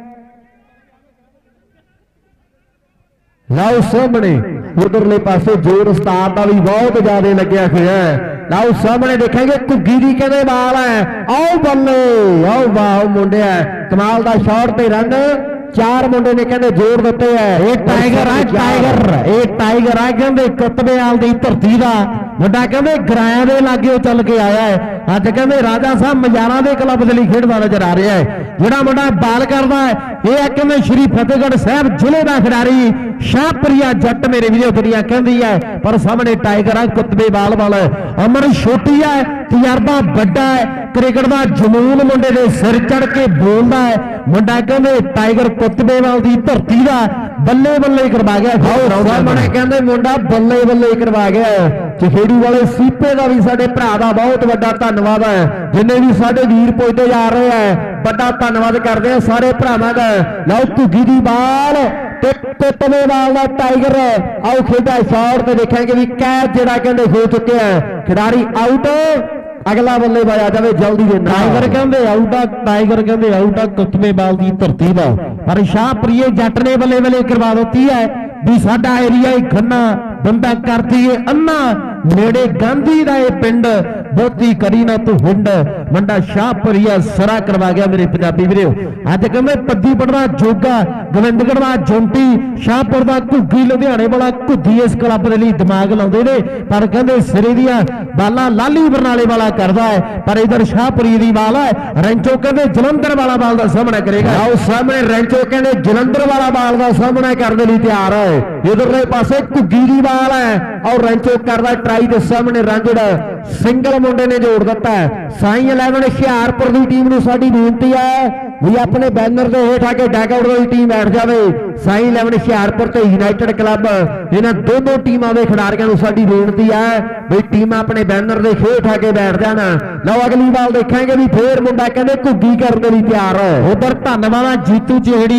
लाओ सामने उधरले पासे जोर उस्ताद का भी बहुत ज्यादा लग्या हुआ है। लाओ सामने देखेंगे घुग्गी दी कहते बाल है। आओ बल्ले आओ वाह मुंडे कमाल का शॉट ते रन 4 मुंडे ने कहते जोर दिते है। ये टाइगर है टाइगर ये टाइगर है कहते कुतबेआल की धरती का मुंडा कहते गराया के लागे चल के आया है। अज कहते राजा साहब मजारा के क्लब के लिए खेडदा नजर आ रहा है। जोड़ा मुंडा बाल करता है यह कहते श्री फतेहगढ़ साहब जिले का खिडारी शाहप्रिया जट मेरे वीडियो दुनिया कहती है। पर सामने टाइगर है कुतबेआल वाला अमर छोटी है, तजर्बा बड़ा है, क्रिकेट का जमून मुंडे के सिर चढ़ के बोलता है। मुंडा कहते टाइगर कुतबेआल की धरती का बल्ले बल्ले करवा गया। सामने कहते मुंडा बल्ले बल्ले करवा गया। चखेड़ी वाले सीपे का भी साडे भरा का बहुत बड़ा धन्यवाद है। जिन्हें भी साडे वीर पुजते जा रहे हैं बड़ा धन्यवाद करते हैं सारे भरावां दा। लओ घुग्गी दी बाल कुतबेआल का टाइगर आओ खेड़ा शॉट ते देखेंगे भी कैच जिहड़ा कहंदे हो चुके हैं। खिडारी आउट अगला बल्लेबाज आ जाए जल्दी दे। टाइगर कहंदे आउट टाइगर कहंदे आउट कुतबेआल की धरती का। पर शाहप्रिय जट ने बल्ले बल्ले करवा दी है भी साडा एरिया ही खन्ना बंदा करती है अन्ना नेड़े गांधी दा पिंड बहुती करी ना तू हुंड मंडा शाहपुरिया सरा करवा गया मेरे पंजाबी वीरो। अज कहते पद्दी पड़वा जोगा गोविंदगढ़ दा जोंटी शाहपुर दा घुग्गी लुधियाने वाला घुग्गी इस क्लब दे लई दिमाग लाउंदे ने पर कहते सिरे दियां बालां लाली बरनाले वाला करदा है पर इधर शाहपुरी दी बाल है रेंचो कहते जलंधर वाला बाल दा सामना करेगा। आओ सामने रेंचो कहते जलंधर वाला बाल दा सामना करने लई तैयार है। इधरले पासे घुग्गी दी बाल है और रेंचो करदा ट्राई दे सामने रांझड़ सिंगल मुंडे ने जोड़ दिता है। साई 11 हुशियारपुर की टीम नूं साडी बेनती है भी अपने बैनर के हेठ आके डैगआउट वाली टीम बैठ जाए। साई 11 हुशियारपुर ते यूनाइटेड क्लब इन्हां दोनों टीमों के खिडारियों नूं साडी बेनती है भी टीम अपने बैनर के हेठ आके बैठ जाना। लो अगली बाल देखेंगे भी फिर मुंडा कहते घुग्गी करने लई तैयार है। उधर धन्नवाद जीतू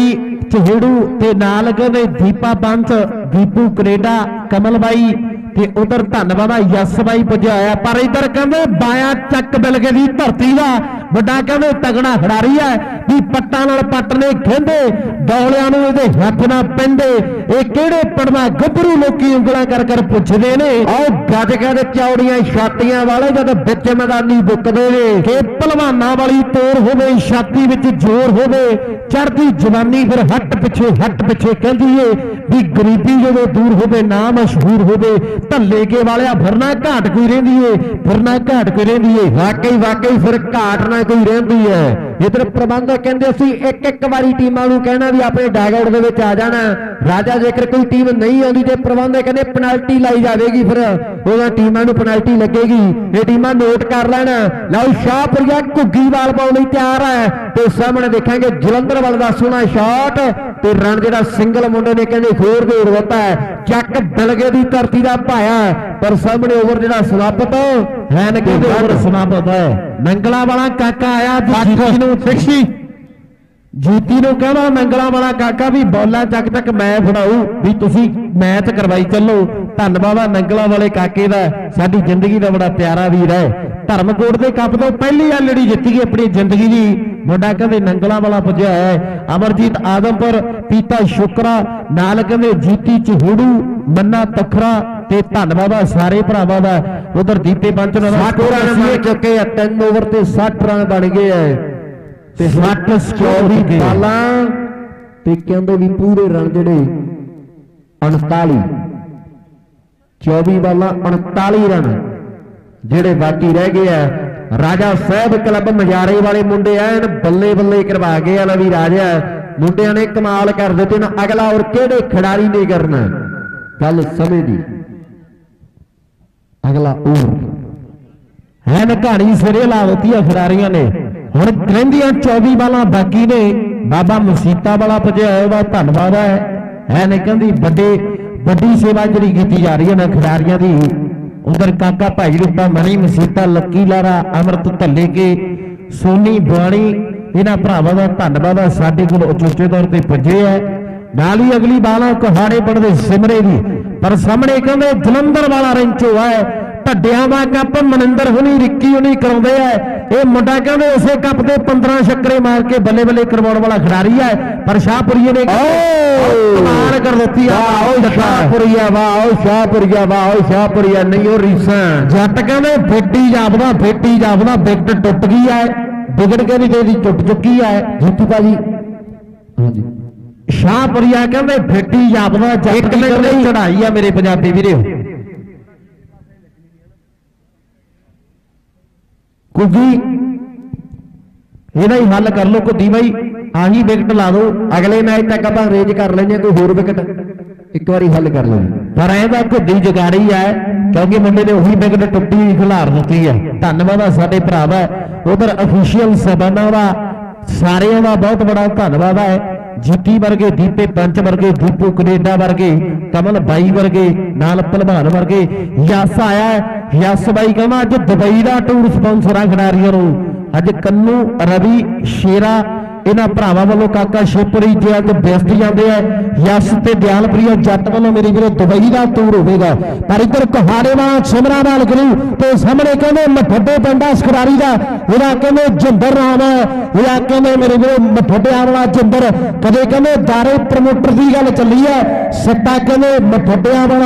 चहेड़ू ते नाल कहते दीपा पंच दीपू कनेडा कमल बाई ते उधर धन्नवाद यस बाई पुजा है पर इधर कहते बाया चक बिलगे की धरती का बड़ा कहते तगड़ा खिडारी है भी पट्टा नाल पट ने खेंदे दौलियां नूं इहदे हथ ना पेंदे ये किहड़े पड़वा गभरू लोकी उंगलां कर कर पुछदे ने। और गज कहते चौड़ियां छातियां वाले जद बिच मैदानी बुकदे ने कि पहलवानां वाली तोर होवे छाती विच जोर होवे चढ़दी जवानी फिर हट पिछे कहदी है भी गरीबी जो दूर होवे ना मशहूर होवे धल्ले के वाले फिरना घाट कोई रही है फिरना घाट कोई रही है। वाकई फिर घाट ना कोई रही है। इधर प्रबंधक कहते असीं एक बारी टीमां नूं कहना भी अपने डैगआउट दे विच आ जाना राजा जेकर कोई टीम नहीं आउंदी ते प्रबंधक कहते पेनल्टी लाई जाएगी फिर उन्हां टीमां नूं पेनल्टी लगेगी। ये टीमां नोट कर लेना। लओ शाहपुरिया घुग्गी बाल पाउण लई तैयार है ते सामने देखेंगे जलंधर वाल दा सोहना शॉट ते रन जिहड़ा सिंगल मुंडे ने कहते खोर जोड़ दिता है चक बिलगे की धरती का पाया पर सामने ओवर जिहड़ा समाप्त है न कहते ओवर समाप्त है। नंगला वाला काका आया जीती नूं कहना नंगला वाला काका भी बॉलां चक चक मैं फड़ाऊ भी तुसीं मैच करवाई चलो। धन्नवाद नंगला वाले काके दा साडी जिंदगी का बड़ा प्यारा वीर है। धर्मकोट के कप तो पहली एलईडी जित्ती अपनी जिंदगी की मुंडा कहते नंगला वाला पुजा है। अमरजीत आदमपुर पीता शुक्रा नाल कहते जीती चहूड़ू मन्ना तखरा ते धन्नवाद सारे भरावां दा। उधर दीपे पंच 60 रन बन चुके 3 ओवर ते 60 रन बन गए है ते 24 बालां ते कहंदे भी पूरे रन जिहड़े 39 24 बालां 39 रन जिहड़े बाकी रह गए है। राजा साहब क्लब मजारे वाले मुंडे ऐन बल्ले बल्ले करवा गए वाला भी राजा मुंडिया ने कमाल कर दिते ना। अगला और किहड़े खिडारी ने करना गल समय दी अगला ओवर है न कहानी सिरे ला दी खिडारियों ने। हुण रहिंदियां 24 बालां बाकी ने बाबा मसीता वाला पुजा है धन्नवाद है न कहंदी बड़ी सेवा जिहड़ी कीती जा रही है ना खिडारियों की। उधर काका भाई रूपा मनी मसीता लक्की लारा अमृत धल्ले के सोनी बुआणी इन्हां भरावां दा धन्नवाद साडे कोल उचेचे तौर पर पुजे है। नाल ही अगली बाला कुहाड़े पड़दे सिमरे दी पर सामने कहंदे जलंधर वाला रेंचो है ढड्डियां दा कप मनिंदर हुनी रिक्की हुनी कराउंदे है। ये मुंडा कहंदे उसे कप दे 15 छक्के मार के बल्ले बल्ले करवाउण वाला खिडारी है पर शाहपुरिया ने कमाल कर दित्ती है। शाहपुरिया वाह शाहपुरिया नहीं हो रीसा जट कहंदे फेटी जापदा विकट टुट गई है बिगड़ के भी तेरी टुट चुकी है। जीतू भाजी हां जी शाहपुरिया कहंदे फेटी जापदा जट ने चढ़ाई है मेरे पंजाबी वीरो। घुग्गी ਇਹਦਾ ਹੀ हल कर लो घुग्गी भाई आही विकेट ला दो अगले मैच तक आप अरेंज कर लेंगे कोई होर विकेट एक बार हल कर लो पर ਇਹਦਾ घुग्गी जगाड़ी है क्योंकि मुंडे ने उही विकेट टुट्टी खिलार दी है। धन्नवाद साडे भरावा उधर अफिशियल सबाना का सारिਆਂ का बहुत बड़ा धन्नवाद है। जीती वर्गे दीपे पंच वर्गे दीपू कनेडा वर्गे कमल बाई वर्गे नाल भलवान वर्गे यस आया है। यस बाई कहना अज दुबई का टूर स्पॉन्सर आ खिडारियों अज कन्नू रवि शेरा इन्हां भरावां वालों काका शिवपुरी जे अज बेस्ट जाते हैं यस ते दयालप्रिया जट वालों मेरे वीरो दुबई का टूर होगा। पर इधर कुहाड़े वाला सिमरा वाल गुरु तो सामने कहते मठोडे पिंड इस खिडारी का इहदा कहते जिंदर नाम है इहदा कहते मेरे वीरो मठोडे वाला जिंदर कदे कहते दारे प्रमोटर की गल चली है सट्टा कहते मठोडे वाला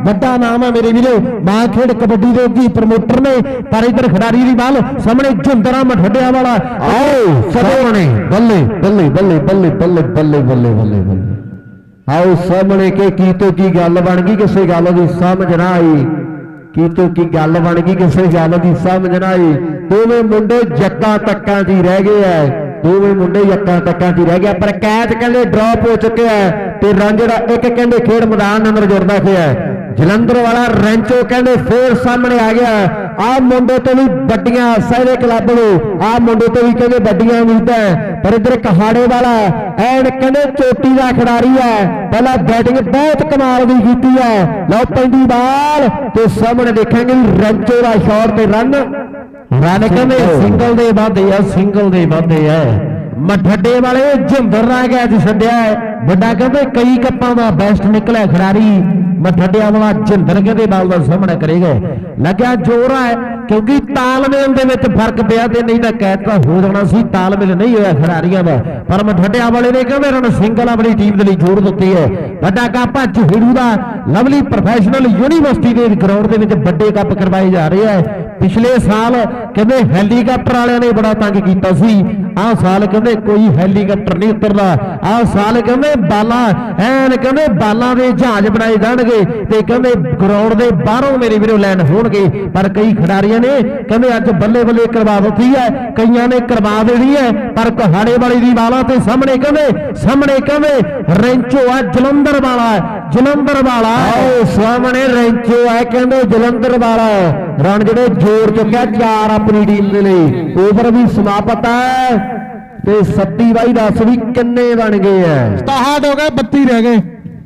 ਵੱਡਾ ਨਾਮ ਹੈ ਮੇਰੇ ਵੀਰੋ। ਮਾਂ ਖੇਡ ਕਬੱਡੀ ਦੇ ਕੀ ਪ੍ਰਮੋਟਰ ਨੇ, ਪਰ ਇਧਰ ਖਿਡਾਰੀ ਦੀ ਬਾਲ ਸਾਹਮਣੇ ਝੁੰਦਰਾ ਮਠੱਡਿਆ ਵਾਲਾ। ਆਓ ਸਾਹਮਣੇ ਬੱਲੇ ਬੱਲੇ ਬੱਲੇ ਬੱਲੇ ਬੱਲੇ ਬੱਲੇ ਬੱਲੇ ਬੱਲੇ ਬੱਲੇ। ਆਓ ਸਾਹਮਣੇ ਕਿ ਕੀ ਤੋਂ ਕੀ ਗੱਲ ਬਣ ਗਈ, ਕਿਸੇ ਗੱਲ ਦੀ ਸਮਝ ਨਾ ਆਈ। ਕੀ ਤੋਂ ਕੀ ਗੱਲ ਬਣ ਗਈ, ਕਿਸੇ ਗੱਲ ਦੀ ਸਮਝ ਨਾ ਆਈ। ਦੋਵੇਂ ਮੁੰਡੇ ਜੱਕਾਂ ਤੱਕਾਂ 'ਚ ਹੀ ਰਹਿ ਗਏ ਐ, ਦੋਵੇਂ ਮੁੰਡੇ ਜੱਕਾਂ ਤੱਕਾਂ 'ਚ ਹੀ ਰਹਿ ਗਿਆ। ਪਰ ਕੈਚ ਕਹਿੰਦੇ ਡ੍ਰੌਪ ਹੋ ਚੁੱਕਿਆ ਤੇ ਰਨ ਜਿਹੜਾ ਇੱਕ ਕਹਿੰਦੇ ਖੇਡ ਮੈਦਾਨ ਅੰਦਰ ਜੁੜਦਾ ਪਿਆ। ਜਲੰਧਰ ਵਾਲਾ ਰੈਂਚੋ ਕਹਿੰਦੇ ਫੇਰ ਸਾਹਮਣੇ ਆ ਗਿਆ। ਆਹ ਮੁੰਡੇ ਤੋਂ ਵੀ ਵੱਡੀਆਂ ਸਾਰੇ ਕਲੱਬ ਨੂੰ, ਆਹ ਮੁੰਡੇ ਤੋਂ ਵੀ ਕਹਿੰਦੇ ਵੱਡੀਆਂ ਉਮੀਦਾਂ। ਪਰ ਇਧਰ ਕਹਾੜੇ ਵਾਲਾ ਐਨ ਕਹਿੰਦੇ ਚੋਟੀ ਦਾ ਖਿਡਾਰੀ ਹੈ, ਪਹਿਲਾਂ ਬੈਟਿੰਗ ਬਹੁਤ ਕਮਾਲ ਦੀ ਕੀਤੀ ਹੈ। ਲਓ ਪੈਂਦੀ ਬਾਲ ਤੇ ਸਾਹਮਣੇ ਦੇਖਾਂਗੇ ਰੈਂਚੋ ਦਾ ਸ਼ਾਟ ਤੇ ਰਨ ਕਹਿੰਦੇ ਸਿੰਗਲ ਦੇ ਵਾਧੇ ਆ, ਸਿੰਗਲ ਦੇ ਵਾਧੇ ਆ। ਮਠੱਡੇ ਵਾਲੇ ਝੁੰਦਰ ਨਾ ਗਿਆ ਅੱਜ ਛੱਡਿਆ ਵੱਡਾ ਕਹਿੰਦੇ ਕਈ ਕੱਪਾਂ ਦਾ ਬੈਸਟ ਨਿਕਲਿਆ ਖਿਡਾਰੀ। ਮਠੱਡਿਆਂ ਵਾਲਾ ਝੁੰਦਰ ਕਹਿੰਦੇ ਬਾਲ ਦਾ ਸਾਹਮਣਾ ਕਰੇਗਾ। ਲੱਗਿਆ ਜ਼ੋਰ ਹੈ ਕਿਉਂਕਿ ਤਾਲਮੇਲ ਦੇ ਵਿੱਚ ਫਰਕ ਪਿਆ ਤੇ ਨਹੀਂ ਤਾਂ ਕੈਚ ਤਾਂ ਹੋ ਜਾਣਾ ਸੀ, ਤਾਲਮੇਲ ਨਹੀਂ ਹੋਇਆ ਖਿਡਾਰੀਆਂ ਦਾ। ਪਰ ਮਠੱਡਿਆਂ ਵਾਲੇ ਨੇ ਕਹਿੰਦੇ ਰਨ ਸਿੰਗਲ ਆਪਣੀ ਟੀਮ ਦੇ ਲਈ ਜੋੜ ਦਿੱਤੀ ਹੈ। ਵੱਡਾ ਕੱਪ ਝਹੀੜੂ ਦਾ ਲਵਲੀ ਪ੍ਰੋਫੈਸ਼ਨਲ ਯੂਨੀਵਰਸਿਟੀ ਦੇ ਗਰਾਊਂਡ ਦੇ ਵਿੱਚ ਵੱਡੇ ਕੱਪ ਕਰਵਾਏ ਜਾ ਰਹੇ ਆ। ਪਿਛਲੇ ਸਾਲ ਕਹਿੰਦੇ ਹੈਲੀਕਾਪਟਰ ਵਾਲਿਆਂ ਨੇ ਬੜਾ ਤੰਗ ਕੀਤਾ ਸੀ, ਆਹ ਸਾਲ ਕਹਿੰਦੇ ਕੋਈ ਹੈਲੀਕਾਪਟਰ ਨਹੀਂ ਉਤਰਦਾ। ਆਹ ਸਾਲ ਕਹਿੰਦੇ ਬਾਲਾਂ ਐਨ ਕਹਿੰਦੇ ਬਾਲਾਂ ਦੇ ਜਹਾਜ਼ ਬਣਾਏ ਜਾਣਗੇ ਤੇ ਕਹਿੰਦੇ ਗਰਾਊਂਡ ਦੇ ਬਾਹਰੋਂ ਮੇਰੇ ਵੀਰੋ ਲੈਂਡ ਹੋਣਗੇ। ਪਰ ਕਈ ਖਿਡਾਰੀਆਂ ਨੇ ਕਹਿੰਦੇ ਅੱਜ ਬੱਲੇ ਬੱਲੇ ਕਰਵਾ ਦਿੱਤੀ ਹੈ, ਕਈਆਂ ਨੇ ਕਰਵਾ ਦੇਣੀ ਹੈ। ਪਰ ਕਹਾੜੇ ਵਾਲੀ ਦੀ ਬਾਲਾਂ ਤੇ ਸਾਹਮਣੇ ਕਹਿੰਦੇ ਰੈਂਚੋ ਆ ਜਲੰਧਰ ਵਾਲਾ, ਜਲੰਧਰ ਵਾਲਾ ਸਾਹਮਣੇ ਰੈਂਚੋ ਹੈ ਕਹਿੰਦੇ ਜਲੰਧਰ ਵਾਲਾ। ਰਨ ਜਿਹੜੇ ਜੋੜ ਚੁੱਕਿਆ 4 ਆਪਣੀ ਟੀਮ ਦੇ ਲਈ। ਓਵਰ ਵੀ ਸਮਾਪਤ ਹੈ ਤੇ 37 ਬਾਈ 10 ਵੀ ਕਿੰਨੇ ਬਣ ਗਏ ਐ? 67 ਹੋ ਗਏ, 32 ਰਹਿ ਗਏ।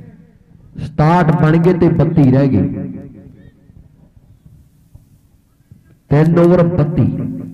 67 ਬਣ ਗਏ ਤੇ 32 ਰਹਿ ਗਏ। 3 ਓਵਰ 32।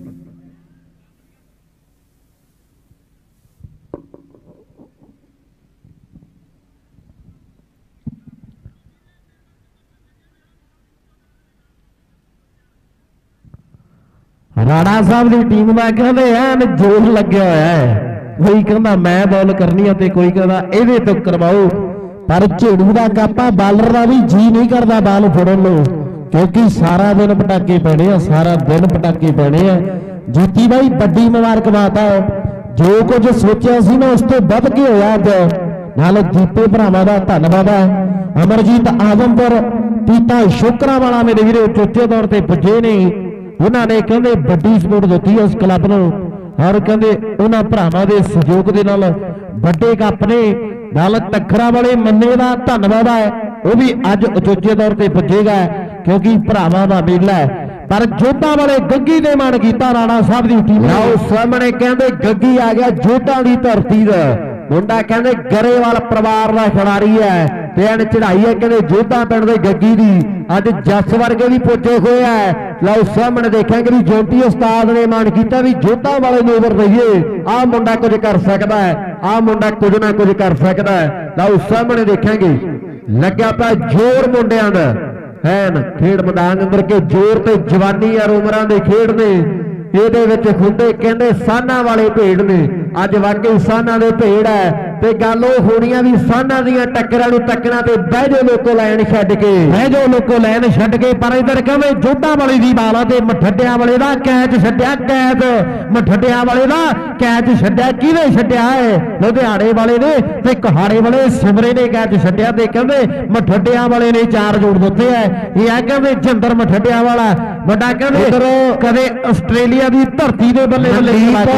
ਰਾਣਾ ਸਾਹਿਬ ਦੀ ਟੀਮ ਦਾ ਕਹਿੰਦੇ ਐਨ ਜੋਰ ਲੱਗਿਆ ਹੋਇਆ ਹੈ। ਕੋਈ ਕਹਿੰਦਾ ਮੈਂ ਬਾਲ ਕਰਨੀ ਆ ਤੇ ਕੋਈ ਕਹਿੰਦਾ ਇਹਦੇ ਤੋਂ ਕਰਵਾਓ। ਪਰ ਝੇੜੂ ਦਾ ਕਾਪਾ ਬਾਲਰ ਦਾ ਵੀ ਜੀ ਨਹੀਂ ਕਰਦਾ ਬਾਲ ਫੜਨ ਨੂੰ, ਕਿਉਂਕਿ ਸਾਰਾ ਦਿਨ ਪਟਾਕੇ ਪੈਣੇ ਆ, ਸਾਰਾ ਦਿਨ ਪਟਾਕੇ ਪੈਣੇ ਆ। ਜੀਤੀ ਬਾਈ ਵੱਡੀ ਮੁਬਾਰਕਬਾਦ ਹੈ, ਜੋ ਕੁਝ ਸੋਚਿਆ ਸੀ ਨਾ ਉਸ ਤੋਂ ਵੱਧ ਕੇ ਹੋਇਆ ਅੱਜ। ਨਾਲ ਜੀਤੇ ਭਰਾਵਾਂ ਦਾ ਧੰਨਵਾਦ ਹੈ। ਅਮਰਜੀਤ ਆਦਮਪੁਰ ਪੀਤਾ ਸ਼ੁਕਰਾ ਵਾਲਾ ਮੇਰੇ ਵੀਰੇ ਚੌਥੇ ਦੌਰ ਤੇ ਪੁੱਜੇ ਨੇ, ਉਹਨਾਂ ਨੇ ਕਹਿੰਦੇ ਵੱਡੀ ਸਪੋਰਟ ਦਿੱਤੀ ਉਸ ਕਲੱਬ ਨੂੰ। ਔਰ ਕਹਿੰਦੇ ਉਹਨਾਂ ਭਰਾਵਾਂ ਦੇ ਸਹਿਯੋਗ ਦੇ ਨਾਲ ਵੱਡੇ ਕੱਪ ਨੇ। ਨਾਲ ਟੱਕਰਾਂ ਵਾਲੇ ਮੰਨੇ ਦਾ ਧੰਨਵਾਦ ਹੈ, ਉਹ ਵੀ ਅੱਜ ਉਚੇਚੇ ਦੌਰ ਤੇ ਪੁੱਜੇਗਾ ਕਿਉਂਕਿ ਭਰਾਵਾਂ ਦਾ ਮੇਲਾ ਹੈ। ਪਰ ਜੋਧਾ ਵਾਲੇ ਗੱਗੀ ਨੇ ਮਾਣ ਕੀਤਾ ਰਾਣਾ ਸਾਹਿਬ ਦੀ ਟੀਮ। ਲਓ ਸਾਹਮਣੇ ਕਹਿੰਦੇ ਗੱਗੀ ਆ ਗਿਆ ਜੋਧਾ ਦੀ ਧਰਤੀ ਦਾ ਮੁੰਡਾ, ਕਹਿੰਦੇ ਗਰੇਵਾਲ ਪਰਿਵਾਰ ਦਾ ਖਿਡਾਰੀ ਹੈ ਤੇ ਐਨ ਚੜਾਈ ਹੈ ਕਹਿੰਦੇ ਜੋਧਾ ਪਿੰਡ ਦੇ ਗੱਗੀ ਦੀ। ਅੱਜ ਜੱਸ ਵਰਗੇ ਵੀ ਪੁੱਜੇ ਹੋਏ ਆ। ਲਓ ਸਾਹਮਣੇ ਦੇਖਾਂਗੇ ਵੀ ਜੋਤੀ ਉਸਤਾਦ ਨੇ ਮਾਣ ਕੀਤਾ ਵੀ ਜੋਧਾ ਵਾਲੇ ਨੂੰ ਓਵਰ ਦਈਏ, ਆਹ ਮੁੰਡਾ ਕੁਝ ਕਰ ਸਕਦਾ ਹੈ, ਆਹ ਮੁੰਡਾ ਕੁਝ ਨਾ ਕੁਝ ਕਰ ਸਕਦਾ ਹੈ। ਲਓ ਸਾਹਮਣੇ ਦੇਖਾਂਗੇ ਲੱਗਿਆ ਪਿਆ ਜ਼ੋਰ ਮੁੰਡਿਆਂ ਦਾ ਐਨ ਖੇਡ ਮੈਦਾਨ ਅੰਦਰ ਕੇ ਜ਼ੋਰ ਤੇ ਜਵਾਨੀ ਯਾਰ ਉਮਰਾਂ ਦੇ ਖੇਡ ਨੇ। ਇਹਦੇ ਵਿੱਚ ਹੁੰਦੇ ਕਹਿੰਦੇ ਸਾਨਾਂ ਵਾਲੇ ਭੇਡ ਨੇ। ਅੱਜ ਵਾਕਈ ਸਾਨਾਂ ਦੇ ਭੇਡ ਹੈ ਤੇ ਗੱਲ ਉਹ ਹੋਣੀਆਂ ਵੀ ਸਾਨਾਂ ਦੀਆਂ ਟੱਕਰਾਂ ਨੂੰ ਤੱਕਣਾ ਤੇ ਬਹਿ ਜਾਓ ਲੋਕੋ ਲਾਈਨ ਛੱਡ ਕੇ, ਬਹਿ ਜਾਓ ਲੋਕੋ ਲਾਈਨ ਛੱਡ ਕੇ। ਪਰ ਇਧਰ ਕਹਿੰਦੇ ਜੋਧਾ ਵਾਲੇ ਦੀ ਬਾਲ ਤੇ ਮਠੱਡਿਆਂ ਵਾਲੇ ਦਾ ਕੈਚ ਛੱਡਿਆ, ਕੈਚ ਮਠੱਡਿਆਂ ਵਾਲੇ ਦਾ ਕੈਚ ਛੱਡਿਆ। ਕਿਹਨੇ ਛੱਡਿਆ ਹੈ? ਲੁਧਿਆਣੇ ਵਾਲੇ ਨੇ ਤੇ ਕਹਾੜੇ ਵਾਲੇ ਸਿਮਰੇ ਨੇ ਕੈਚ ਛੱਡਿਆ ਤੇ ਕਹਿੰਦੇ ਮਠੱਡਿਆਂ ਵਾਲੇ ਨੇ 4 ਜੋੜ ਦਿੱਤੇ ਹੈ। ਇਹ ਆ ਕਹਿੰਦੇ ਜਿੰਦਰ ਮਠੱਡਿਆਂ ਵਾਲਾ ਵੱਡਾ ਕਹਿੰਦੇ ਕਦੇ ਆਸਟ੍ਰੇਲੀਆ ਦੀ ਧਰਤੀ ਦੇ ਬੱਲੇ ਬੱਲੇ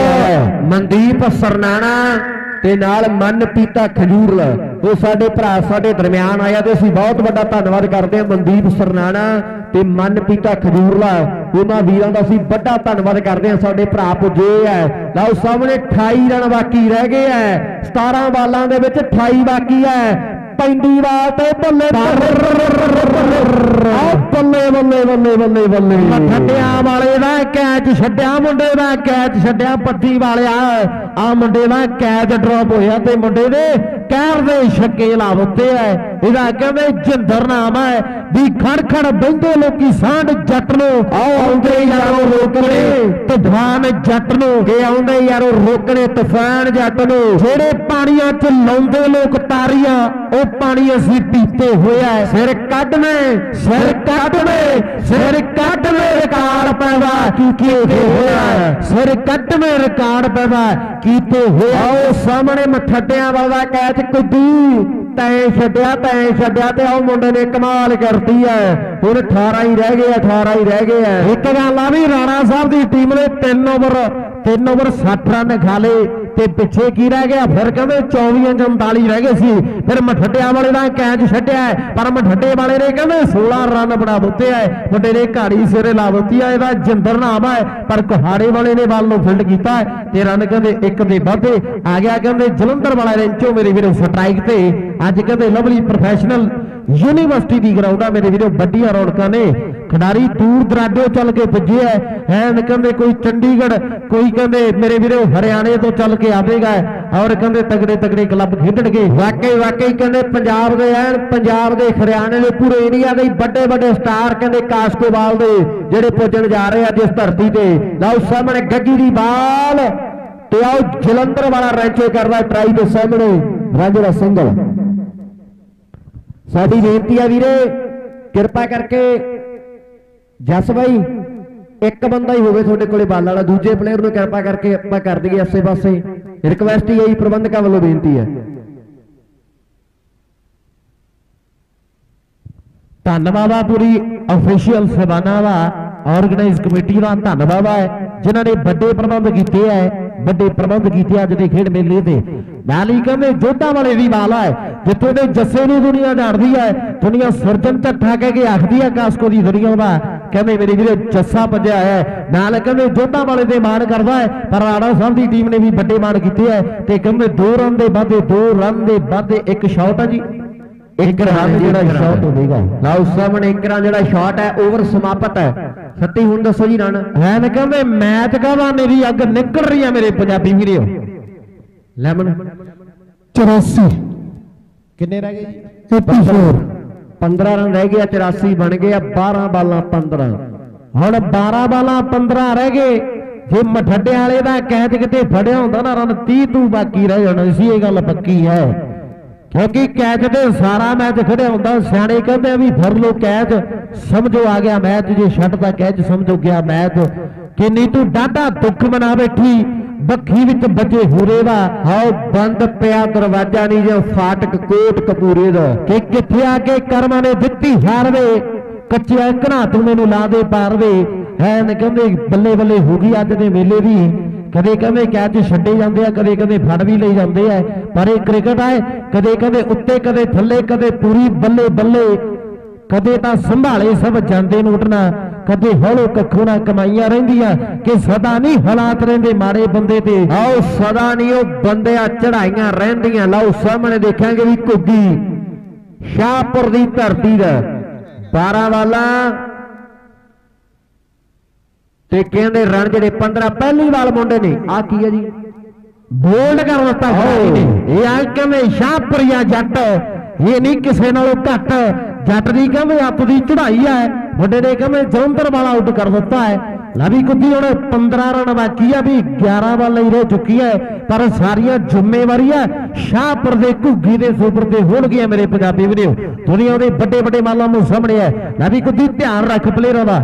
ਮਨਦੀਪ ਸਰਨਾਣਾ ਤੇ ਨਾਲ ਮਨ ਪੀਤਾ ਖਜੂਰ, ਉਹ ਸਾਡੇ ਭਰਾ ਸਾਡੇ ਦਰਮਿਆਨ ਆਇਆ ਤੇ ਅਸੀਂ ਬਹੁਤ ਵੱਡਾ ਧੰਨਵਾਦ ਕਰਦੇ ਹਾਂ ਮਨਦੀਪ ਸਰਨਾਣਾ ਤੇ ਮਨ ਪੀਤਾ ਖਜੂਰਲਾ। ਉਹਨਾਂ ਵੀਰਾਂ ਦਾ ਅਸੀਂ ਵੱਡਾ ਧੰਨਵਾਦ ਕਰਦੇ ਹਾਂ, ਸਾਡੇ ਭਰਾ ਪੁੱਜੇ ਹੈ। ਲਓ ਸਾਹਮਣੇ 28 ਰਨ ਬਾਕੀ ਰਹਿ ਗਏ ਹੈ, 17 ਬਾਲਾਂ ਦੇ ਵਿੱਚ 28 ਬਾਕੀ ਹੈ। ਪੈਂਦੀ ਬਾਲ ਤੇ ਬੱਲੇ ਬੱਲੇ ਬੱਲੇ ਬੱਲੇ ਬੱਲੇ ਮਠੱਡਿਆਂ ਵਾਲੇ ਦਾ ਕੈਚ ਛੱਡਿਆ, ਮੁੰਡੇ ਦਾ ਕੈਚ ਛੱਡਿਆ ਪੱਤੀ ਵਾਲਿਆ। ਆ ਮੁੰਡੇ ਦਾ ਕੈਚ ਡ੍ਰੌਪ ਹੋਇਆ ਤੇ ਮੁੰਡੇ ਦੇ ਕਹਿਰ ਦੇ ਛੱਕੇ ਲਾ ਦਿੱਤੇ ਐ। ਇਹਦਾ ਕਹਿੰਦੇ ਜਿੰਦਰ ਨਾਮ ਹੈ ਵੀ ਖੜ ਖੜ ਬਹਿੰਦੇ ਲੋਕੀ ਸਾਂਢ ਜੱਟ ਨੂੰ ਆਉਂਦੇ ਯਾਰੋ ਰੋਕਣੇ ਤੂਫਾਨ ਜੱਟ ਨੂੰ ਇਹ ਆਉਂਦੇ ਯਾਰੋ ਰੋਕਣੇ ਤੂਫਾਨ ਜੱਟ ਨੂੰ ਜਿਹੜੇ ਪਾਣੀਆਂ 'ਚ ਲਾਉਂਦੇ ਲੋਕ ਤਾਰੀਆਂ ਉਹ ਪਾਣੀ ਅਸੀਂ ਪੀਤੇ ਹੋਇਆ ਸਿਰ ਕੱਢਵੇਂ ਰਿਕਾਰਡ ਪੈਦਾ ਕੀਤੇ ਹੋਇਆ ਸਿਰ ਕੱਢਵੇਂ ਰਿਕਾਰਡ ਪੈਦਾ ਕੀਤੇ ਹੋਇਆ ਉਹ ਸਾਹਮਣੇ ਮਠੱਡਿਆਂ ਵਾਲਾ ਕੈਚ ਕੁੱਦੀ ਤੈਂ ਛੱਡਿਆ ਤੇ ਉਹ ਮੁੰਡੇ ਨੇ ਕਮਾਲ ਕਰਤੀ ਹੈ ਹੁਣ 18 ਹੀ ਰਹਿ ਗਏ ਆ ਇੱਕ ਗੱਲ ਆ ਵੀ ਰਾਣਾ ਸਾਹਿਬ ਦੀ ਟੀਮ ਨੇ 3 ਓਵਰ 60 ਰਨ ਖਾ ਲਏ ਤੇ ਪਿੱਛੇ ਕੀ ਰਹਿ ਗਿਆ ਫਿਰ ਕਹਿੰਦੇ 24 39 ਰਹਿ ਗਏ ਸੀ ਫਿਰ ਮਠੱਡਿਆਂ ਵਾਲੇ ਦਾ ਕੈਚ ਛੱਡਿਆ ਪਰ ਮਠੱਡੇ ਵਾਲੇ ਨੇ ਕਹਿੰਦੇ 16 ਰਨ ਬਣਾ ਦਿੱਤੇ ਆ ਮੁੰਡੇ ਨੇ ਘਾੜੀ ਸਿਰੇ ਲਾ ਦਿੱਤੀ ਆ ਇਹਦਾ ਜਿੰਦਰ ਨਾਮ ਹੈ ਪਰ ਕੁਹਾੜੇ ਵਾਲੇ ਨੇ ਬਾਲ ਨੂੰ ਫੀਲਡ ਕੀਤਾ ਤੇ ਰਨ ਕਹਿੰਦੇ ਇੱਕ ਦੇ ਵਾਧੇ ਆ ਗਿਆ ਕਹਿੰਦੇ ਜਲੰਧਰ ਵਾਲਾ ਰੈਂਚੋ ਮੇਰੇ ਵੀਰੋ ਸਟ੍ਰਾਈਕ ਤੇ ਅੱਜ ਕਹਿੰਦੇ ਲਵਲੀ ਪ੍ਰੋਫੈਸ਼ਨਲ यूनिवर्सिटी की ग्राउंड मेरे वीरों वड्डियां रौनकां ने खिडारी दूर दराडे चल के पुजे है कहते कोई चंडीगढ़ कोई कहते मेरे वीरों हरियाणे तो चल के आवेगा और कहते तगड़े तगड़े क्लब खेडणगे वाकई कहते पंजाब के हरियाणे के पूरे इंडिया के बड़े बड़े स्टार कहते कास्कोवाल के जेडे पुजन जा रहे हैं जिस धरती से लाओ सामने गग्गी दी बाल तो आओ जलंधर वाला रैंचो करदा ट्राई के सामने रांझा सिंगल साडी बेनती है वीरे कृपा करके जस भाई एक बंदा ही होवे थोड़े कोले बाल वाला दूजे प्लेयर नूं कृपा करके आपां कर दईए आसे पासे रिक्वेस्ट ही है प्रबंधकां वालों बेनती है धन्नवाद पूरी ऑफिशियल सभाना दा ऑर्गेनाइज कमेटी का धन्नवाद है जिन्होंने बड़े प्रबंध किए है अज के खेड मेले से नाली कहते जोधा वाले भी बाल है जितों के जस्से ने दुनिया जानती है दुनिया सुरजन झट्ठा कह के आखती है कास्को की दुनिया का कहते मेरे वीरे जस्सा भजया है नाल कहते जोधा वाले से मान करता है पर राणा साहब की टीम ने भी बड़े मान किए है तो कहते 2 रन के वाधे एक शॉट है जी एक रन जो शॉट होगा लाओ सामने एक रन जो शॉट है ओवर समाप्त है सत्ती हुण दसो जी रन है कहते मैच कहवाने की अग निकल रही है मेरे पंजाबी वीडियो लेमन 84 किन्ने रह गए 15 रन रह गए 84 बन गए 12 बालां 15 हुण 12 बालां 15 रह गए जे मठड्डे वाले का कैच किते फड़िया होंदा ना रन 30 तू बाकी रह जाना सी ये गल पक्की है क्योंकि कैच ते सारा मैच खड़े होंदा सियाणे कहते भी फड़ लो कैच समझो आ गया मैच जे छड्डदा कैच समझो गया मैच कि नहीं तू डाढा दुख मना बैठी बखी विच बजे हुरे दा हाओ बंद पिया दरवाजा नहीं जो फाटक कोट कपूरे दा कि किथे आके कर्मा ने दित्ती हार वे कच्चिया घना तू मैनू ला दे पार वे है कहते बल्ले बल्ले हो गई अज दे मेले भी कदे कहते कैच छड्डे जाते हैं कदे कदे फड़ भी ले जाते हैं पर यह क्रिकेट है कदे कदे उत्ते कदे थल्ले कदे पूरी बल्ले बल्ले कदे तां संभाले सब जाते नोटना कदे हौलो कखों ना कमाइया रहिंदियां कि सदा नहीं हालात रहिंदे माड़े बंदे ते आओ सदा नहीं वो बंदे चढ़ाइयां रहिंदियां लाओ सामने देखेंगे भी घुग्गी शाहपुर दी धरती दा 12 वाला ते कहंदे रन जेडे 15 पहली बाल मुंडे ने आ की है जी बोल्ड कर दिता ये आ कहंदे शाहपुरिया जट ये नहीं किसी नालों घट जट की कहंदे अप की चढ़ाई है मुंडे ने कहंदे जलंधर वाला आउट कर दिता है लवी कुद्दी हुण 15 रन बाकी है भी 11 बाल ही रह चुकी है पर सारिया जिम्मेवारी है शाहपुर के घुग्गी के सुपर से हो गया मेरे पंजाबी वीडियो दुनिया के बड़े बड़े मालों सामने है लवी कुद्दी ध्यान रख प्लेयरों का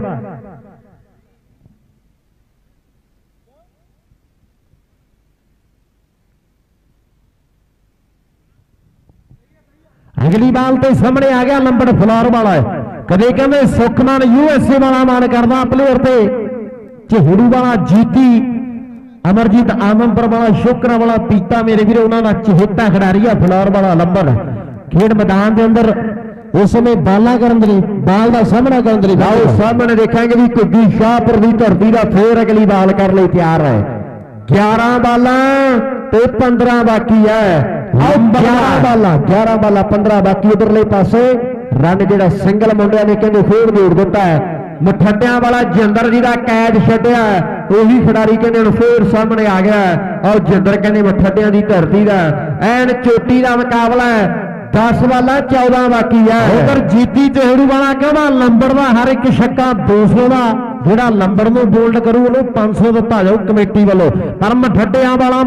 अगली बाल तो सामने आ गया लंबड़ फ्लोर वाला है कदे कहते सुखमान यूएसए वाला मान करदा प्लेयर से चहेड़ू वाला जीती अमरजीत आमनपुर वाला शोकरा वाला पीता मेरे वीर उन्होंने चहेता खिडारी है फ्लोर वाला लंबड़ खेड मैदान के अंदर उस समय बाला करन बाल का सामना करन आओ सामने देखेंगे भी घुग्गी शाहपुर की धरती का फिर अगली बाल कर लिए तैयार है 11 बालां ते 15 बाकी है 11 बाला 15 बाकी उधरले पासे रन जेड़ा सिंगल मुंडिया ने कहते फिर जोड़ दिता है मठड्डियां वाला जिंदर जी का कैच छड्डिया वही खिडारी कहते फिर सामने आ गया और जिंदर कहते मठड्डियां की धरती का एन चोटी का मुकाबला है 10 वाला 14 बाकी है। उधर जीती चहेड़ू वाला कहना नंबर का हर एक छक्का 200 का ਜਿਹੜਾ ਨੰਬਰ ਨੂੰ ਬੋਲਡ ਕਰੂ ਉਹਨੂੰ 500 ਦਿੱਤਾ ਜਾਊ ਕਮੇਟੀ ਵੱਲੋਂ। ਪਰ ਮਠੱਡਿਆਂ ਵਾਲਾ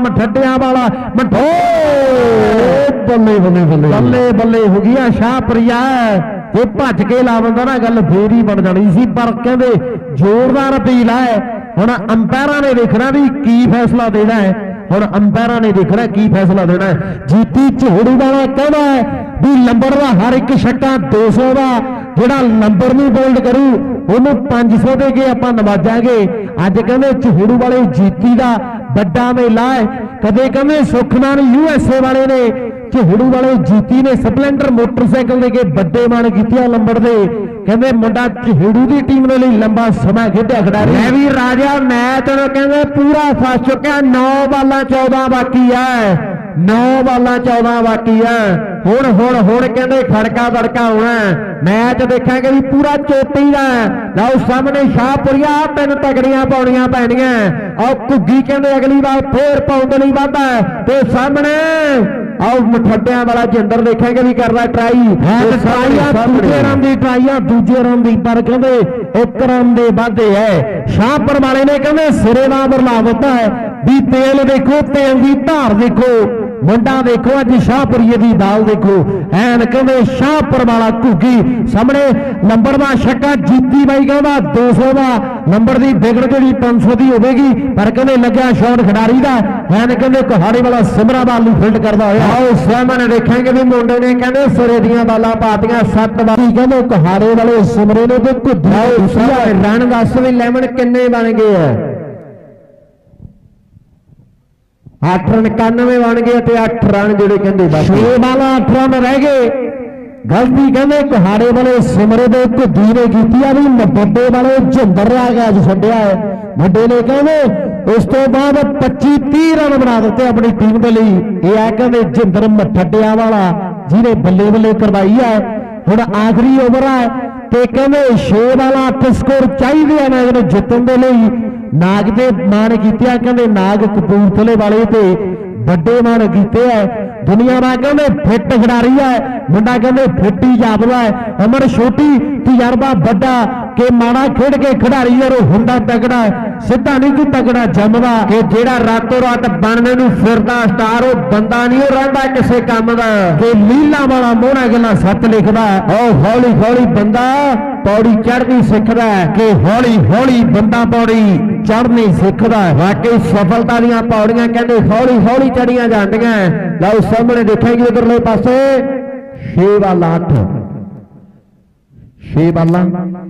ਬੱਲੇ ਬੱਲੇ ਬੱਲੇ ਬੱਲੇ ਬੱਲੇ ਹੋ ਗਿਆ ਸ਼ਾਹਪੁਰੀਆ। ਇਹ ਭੱਜ ਕੇ ਲਾ ਬੰਦਾ ਨਾ ਗੱਲ ਫੇਰ ਹੀ ਬਣ ਜਾਣੀ ਸੀ, ਪਰ ਕਹਿੰਦੇ ਜ਼ੋਰਦਾਰ ਅਪੀਲ ਹੈ। ਹੁਣ ਅੰਪਾਇਰਾਂ ਨੇ ਦੇਖਣਾ ਵੀ ਕੀ ਫੈਸਲਾ ਦੇਣਾ ਹੈ। ਹੁਣ ਅੰਪਾਇਰਾਂ ਨੇ ਦੇਖਣਾ ਕੀ ਫੈਸਲਾ ਦੇਣਾ ਹੈ। ਜੀਤੀ ਝੋੜੂ ਵਾਲਾ ਕਹਿੰਦਾ ਵੀ ਨੰਬਰ ਦਾ ਹਰ ਇੱਕ ਛੱਕਾ 200 ਦਾ, ਜਿਹੜਾ ਨੰਬਰ ਨੂੰ ਬੋਲਡ ਕਰੂ ਉਹਨੂੰ 500 ਦੇ ਕੇ ਆਪਾਂ ਨਵਾਜਾਂਗੇ। ਅੱਜ ਕਹਿੰਦੇ ਝੋੜੂ ਵਾਲੇ ਜੀਤੀ ਦਾ ਵੱਡਾ ਮੇਲਾ ਹੈ। ਕਦੇ ਕਹਿੰਦੇ ਸੁਖਨਾਨ USA ਵਾਲੇ ਨੇ ਝੋੜੂ ਵਾਲੇ ਜੀਤੀ ਨੇ ਸਪਲੈਂਡਰ ਮੋਟਰਸਾਈਕਲ ਦੇ ਕੇ ਵੱਡੇ ਮਾਣ ਕੀਤੇ ਨੰਬਰ ਦੇ। ਕਹਿੰਦੇ ਮੁੰਡਾ ਝੋੜੂ ਦੀ ਟੀਮ ਦੇ ਲਈ ਲੰਬਾ ਸਮਾਂ ਖੇਡਿਆ ਖਿਡਾਰੀ। ਮੈਂ ਵੀ ਰਾਜਾ ਮੈਚ ਨੂੰ ਕਹਿੰਦੇ ਪੂਰਾ ਫਸ ਚੁੱਕਿਆ। 9 ਬਾਲਾਂ 14 ਬਾਕੀ ਹੈ, 9 ਬਾਲਾਂ 14 ਬਾਕੀ ਹੈ। ਹੁਣ ਕਹਿੰਦੇ ਖੜਕਾ ਦੜਕਾ ਹੋਣਾ। ਮੈਚ ਦੇਖਾਂਗੇ ਵੀ ਪੂਰਾ ਚੋਟੀ ਦਾ। ਲਓ ਸਾਹਮਣੇ ਸ਼ਾਹਪੁਰੀਆ 3 ਤਗੜੀਆਂ ਪਾਉਣੀਆਂ ਪੈਣੀਆਂ। ਆਓ ਘੁੱਗੀ ਕਹਿੰਦੇ ਅਗਲੀ ਵਾਰ ਫੇਰ ਪਾਉਣ ਦੇ ਲਈ ਵਾਧਾ ਤੇ ਸਾਹਮਣੇ ਆਓ ਮਠੱਡਿਆਂ ਵਾਲਾ ਜਿੰਦਰ ਦੇਖਾਂਗੇ ਵੀ ਕਰਦਾ ਟਰਾਈ। ਦੂਜੇ ਰਨ ਦੀ ਟਰਾਈਆਂ ਦੂਜੇ ਰਨ ਦੀ, ਪਰ ਕਹਿੰਦੇ 1 ਰਨ ਦੇ ਵਾਧੇ ਹੈ। ਸ਼ਾਹਪੁਰ ਵਾਲੇ ਨੇ ਕਹਿੰਦੇ ਸਿਰੇ ਦਾ ਬਰਲਾ ਦਿੱਤਾ ਹੈ ਵੀ ਤੇਲ ਦੇਖੋ, ਤੇਲ ਦੀ ਧਾਰ ਦੇਖੋ, ਮੁੰਡਾ ਦੇਖੋ ਅੱਜ ਸ਼ਾਹਪੁਰੀਏ ਦੀ ਦਾਲ ਦੇਖੋ। ਐਨ ਕਹਿੰਦੇ ਸ਼ਾਹਪੁਰ ਵਾਲਾ ਘੁੱਗੀ ਸਾਹਮਣੇ ਨੰਬਰ ਦਾ ਛੱਕਾ ਜੀਤੀ ਬਾਈ ਕਹਿੰਦਾ 200 ਦਾ ਨੰਬਰ ਦੀ ਵਿਗੜ ਜਿਹੜੀ 500 ਦੀ ਹੋਵੇਗੀ। ਪਰ ਕਹਿੰਦੇ ਲੱਗਿਆ ਸ਼ਾਟ ਖਿਡਾਰੀ ਦਾ। ਐਨ ਕਹਿੰਦੇ ਕੁਹਾੜੀ ਵਾਲਾ ਸਿਮਰਾ ਬਾਲ ਨੂੰ ਫਿਲਡ ਕਰਦਾ ਹੋਇਆ। ਆਓ ਸਾਹਮਣੇ ਦੇਖਾਂਗੇ ਵੀ ਮੁੰਡੇ ਨੇ ਕਹਿੰਦੇ ਸਿਰੇ ਦੀਆਂ ਬਾਲਾਂ ਪਾਤੀਆਂ 7 ਵਾਰੀ। ਕਹਿੰਦੇ ਕੁਹਾੜੇ ਵਾਲੇ ਸਿਮਰੇ ਨੇ ਤੇ ਘੁੱਗੀ ਰਨ ਦੱਸ ਵੀ 11 ਕਿੰਨੇ ਬਣ ਗਏ ਆ। 8 ਰਨ 91 ਬਣ ਗਏ ਤੇ 8 ਰਨ ਜਿਹੜੇ ਕਹਿੰਦੇ ਬਸ 6 ਵਾਲਾ 8 ਰਨ ਰਹਿ ਗਏ। ਗਲਤੀ ਕਹਿੰਦੇ ਕੁਹਾੜੇ ਵਾਲੇ ਸਿਮਰੇ ਦੇ ਘੁੱਗੀ ਨੇ ਕੀਤੀ ਆ ਵੀ ਵੱਡੇ ਵਾਲੇ ਝਿੰਦਰ ਆ ਗਿਆ ਅੱਜ ਛੱਡਿਆ ਹੈ। ਵੱਡੇ ਨੇ ਕਹਿੰਦੇ ਉਸ ਤੋਂ ਬਾਅਦ 25-30 ਰਨ ਬਣਾ ਦਿੱਤੇ ਆਪਣੀ ਟੀਮ ਦੇ ਲਈ। ਇਹ ਆ ਕਹਿੰਦੇ ਝਿੰਦਰ ਮਠੱਡਿਆਂ ਵਾਲਾ ਜਿਹਨੇ ਬੱਲੇ ਬੱਲੇ ਕਰਵਾਈ ਹੈ। ਹੁਣ ਆਖਰੀ ਓਵਰ ਹੈ ਤੇ ਕਹਿੰਦੇ 6 ਵਾਲਾ 8 ਸਕੋਰ ਚਾਹੀਦੇ ਆ ਨਾ ਜਿੱਤਣ ਦੇ ਲਈ। ਨਾਗ ਦੇ ਮਾਣ ਕੀਤੇ ਆ ਕਹਿੰਦੇ ਨਾਗ ਕਪੂਰਥਲੇ ਵਾਲੇ ਤੇ ਵੱਡੇ ਮਾਣ ਕੀਤੇ ਆ। ਦੁਨੀਆ ਦਾ ਕਹਿੰਦੇ ਫਿੱਟ ਖਿਡਾਰੀ ਹੈ ਮੁੰਡਾ, ਕਹਿੰਦੇ ਫਿੱਟੀ ਜਾਪਦਾ ਹੈ। ਅਮਰ ਛੋਟੀ ਤਜਰਬਾ ਵੱਡਾ ਕਿ ਮਾੜਾ ਖੇਡ ਕੇ ਖਿਡਾਰੀ ਯਾਰ ਹੁੰਦਾ ਤਗੜਾ, ਸਿੱਧਾ ਨਹੀਂ ਕੋਈ ਤਗੜਾ ਜੰਮਦਾ ਕਿ ਜਿਹੜਾ ਰਾਤੋਂ ਰਾਤ ਬਣਨੇ ਨੂੰ ਫਿਰਦਾ ਸਟਾਰ। ਉਹ ਬੰਦਾ ਨਹੀਂ ਉਹ ਰਹਿੰਦਾ ਕਿਸੇ ਕੰਮ ਦਾ ਕਿ ਲੀਲਾ ਵਾਲਾ ਮੋਹਣਾ ਗੱਲਾਂ ਸੱਚ ਲਿਖਦਾ। ਉਹ ਹੌਲੀ ਹੌਲੀ ਬੰਦਾ ਪੌੜੀ ਚੜ੍ਹਨੀ ਸਿੱਖਦਾ ਕਿ ਹੌਲੀ ਹੌਲੀ ਬੰਦਾ ਪੌੜੀ ਚੜ੍ਹਨੀ ਸਿੱਖਦਾ। ਵਾਕਈ ਸਫਲਤਾ ਦੀਆਂ ਪੌੜੀਆਂ ਕਹਿੰਦੇ ਹੌਲੀ ਹੌਲੀ ਚੜੀਆਂ ਜਾਂਦੀਆਂ। ਲਓ ਸਾਹਮਣੇ ਦੇਖਾਂਗੇ ਉਧਰਲੇ ਪਾਸੇ 6 ਵਾਲਾ 8 6 ਵਾਲਾ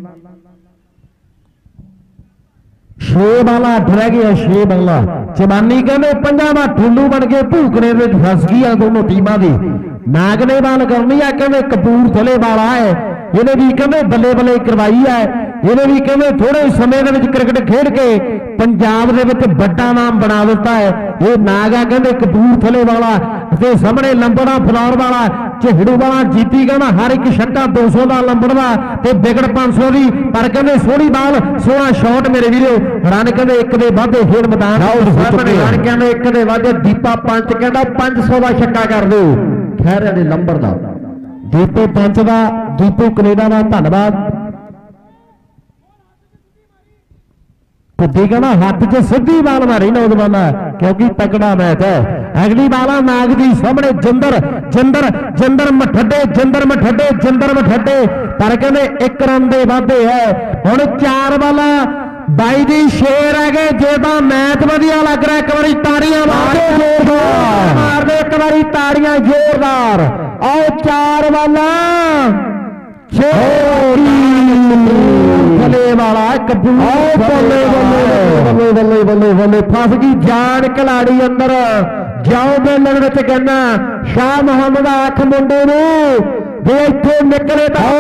8 ਰਹਿ ਗਿਆ। 6 ਵਾਲਾ ਚਮਾਨੀ ਕਹਿੰਦੇ 5ਵਾਂ ਠੁੱਲੂ ਬਣ ਕੇ ਭੂਕਣੇ ਵਿੱਚ ਫਸ ਗਈਆਂ ਦੋਨੋਂ ਟੀਮਾਂ ਦੀ। ਨਾਗ ਨੇ ਬਾਲ ਕਰਨੀ ਆ ਕਹਿੰਦੇ ਕਪੂਰਥਲੇ ਵਾਲਾ ਹੈ। ਇਹਨੇ ਵੀ ਕਹਿੰਦੇ ਬੱਲੇ ਬੱਲੇ ਕਰਵਾਈ ਹੈ। ਇਹਨੇ ਵੀ ਕਹਿੰਦੇ ਥੋੜੇ ਸਮੇਂ ਦੇ ਵਿੱਚ ਕ੍ਰਿਕਟ ਖੇਡ ਕੇ ਪੰਜਾਬ ਦੇ ਵਿੱਚ ਵੱਡਾ ਨਾਮ ਬਣਾ ਦਿੱਤਾ ਹੈ। ਇਹ ਨਾਗ ਆ ਕਹਿੰਦੇ ਕਪੂਰਥਲੇ ਵਾਲਾ ਤੇ ਸਾਹਮਣੇ ਲੰਬੜਾ ਫਲੌਰ ਵਾਲਾ ਝਿਹੜੂ ਵਾਲਾ ਜੀਤੀ ਕਹਿੰਦਾ ਹਰ ਇੱਕ ਛੱਕਾ 200 ਦਾ ਲੰਬੜ ਦਾ ਤੇ ਵਿਗੜ 500 ਦੀ। ਪਰ ਕਹਿੰਦੇ ਸੋਹਣੀ ਬਾਲ 16 ਸ਼ਾਟ ਮੇਰੇ ਵੀਰੋ। ਰਨ ਕਹਿੰਦੇ 1 ਦੇ ਵਾਧੇ ਖੇਡ ਮੈਦਾਨ ਸਾਹਮਣੇ ਰਨ ਕਹਿੰਦੇ 1 ਦੇ ਵਾਧੇ। ਦੀਪਾ ਪੰਚ ਕਹਿੰਦਾ 500 ਦਾ ਛੱਕਾ ਕਰ ਦਿਓ ਖੈਰਿਆਂ ਦੇ ਲੰਬੜ ਦਾ। ਦੀਪੂ ਪੰਚ ਦਾ, ਦੀਪੂ ਕੈਨੇਡਾ ਦਾ ਧੰਨਵਾਦ। ਕੁੱਦੀ ਕਹਿੰਦਾ ਹੱਥ 'ਚ ਸਿੱਧੀ ਬਾਲ ਮਾਰੀ ਨੌਜਵਾਨਾ ਕਿਉਂਕਿ ਤਕੜਾ ਮੈਚ ਹੈ। ਅਗਲੀ ਬਾਲਾ ਨਾਗ ਦੀ ਸਾਹਮਣੇ ਜਿੰਦਰ ਮਠੱਡੇ ਪਰ ਕਹਿੰਦੇ 1 ਰਨ ਦੇ ਵਾਧੇ ਹੈ। ਹੁਣ 4 ਬਾਲਾ 22 ਦੀ 6 ਰਹਿ ਗਏ। ਜੇ ਤਾਂ ਮੈਚ ਵਧੀਆ ਲੱਗ ਰਿਹਾ ਇੱਕ ਵਾਰੀ ਤਾੜੀਆਂ ਮਾਰਦੇ ਇੱਕ ਵਾਰੀ ਤਾੜੀਆਂ ਜ਼ੋਰਦਾਰ। ਆਓ 4 ਵਾਲਾ 6 ਵਾਲਾ ਬੱਲੇ ਫਸ ਗਈ ਜਾਨ ਖਿਲਾੜੀ ਅੰਦਰ। ਜਾਓ ਮੇਲਣ ਵਿੱਚ ਕਹਿੰਦਾ ਸ਼ਾਹ ਮੁਹੰਮਦ ਆਖ ਮੁੰਡੇ ਨੂੰ ਜੇ ਇੱਥੋਂ ਨਿਕਲੇ ਤਾਂ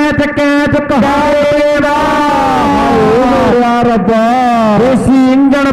ਕੈਚ ਕਹਾੜੇ ਦਾ ਰੱਬਾ। ਦੇਸੀ ਇੰਜਣ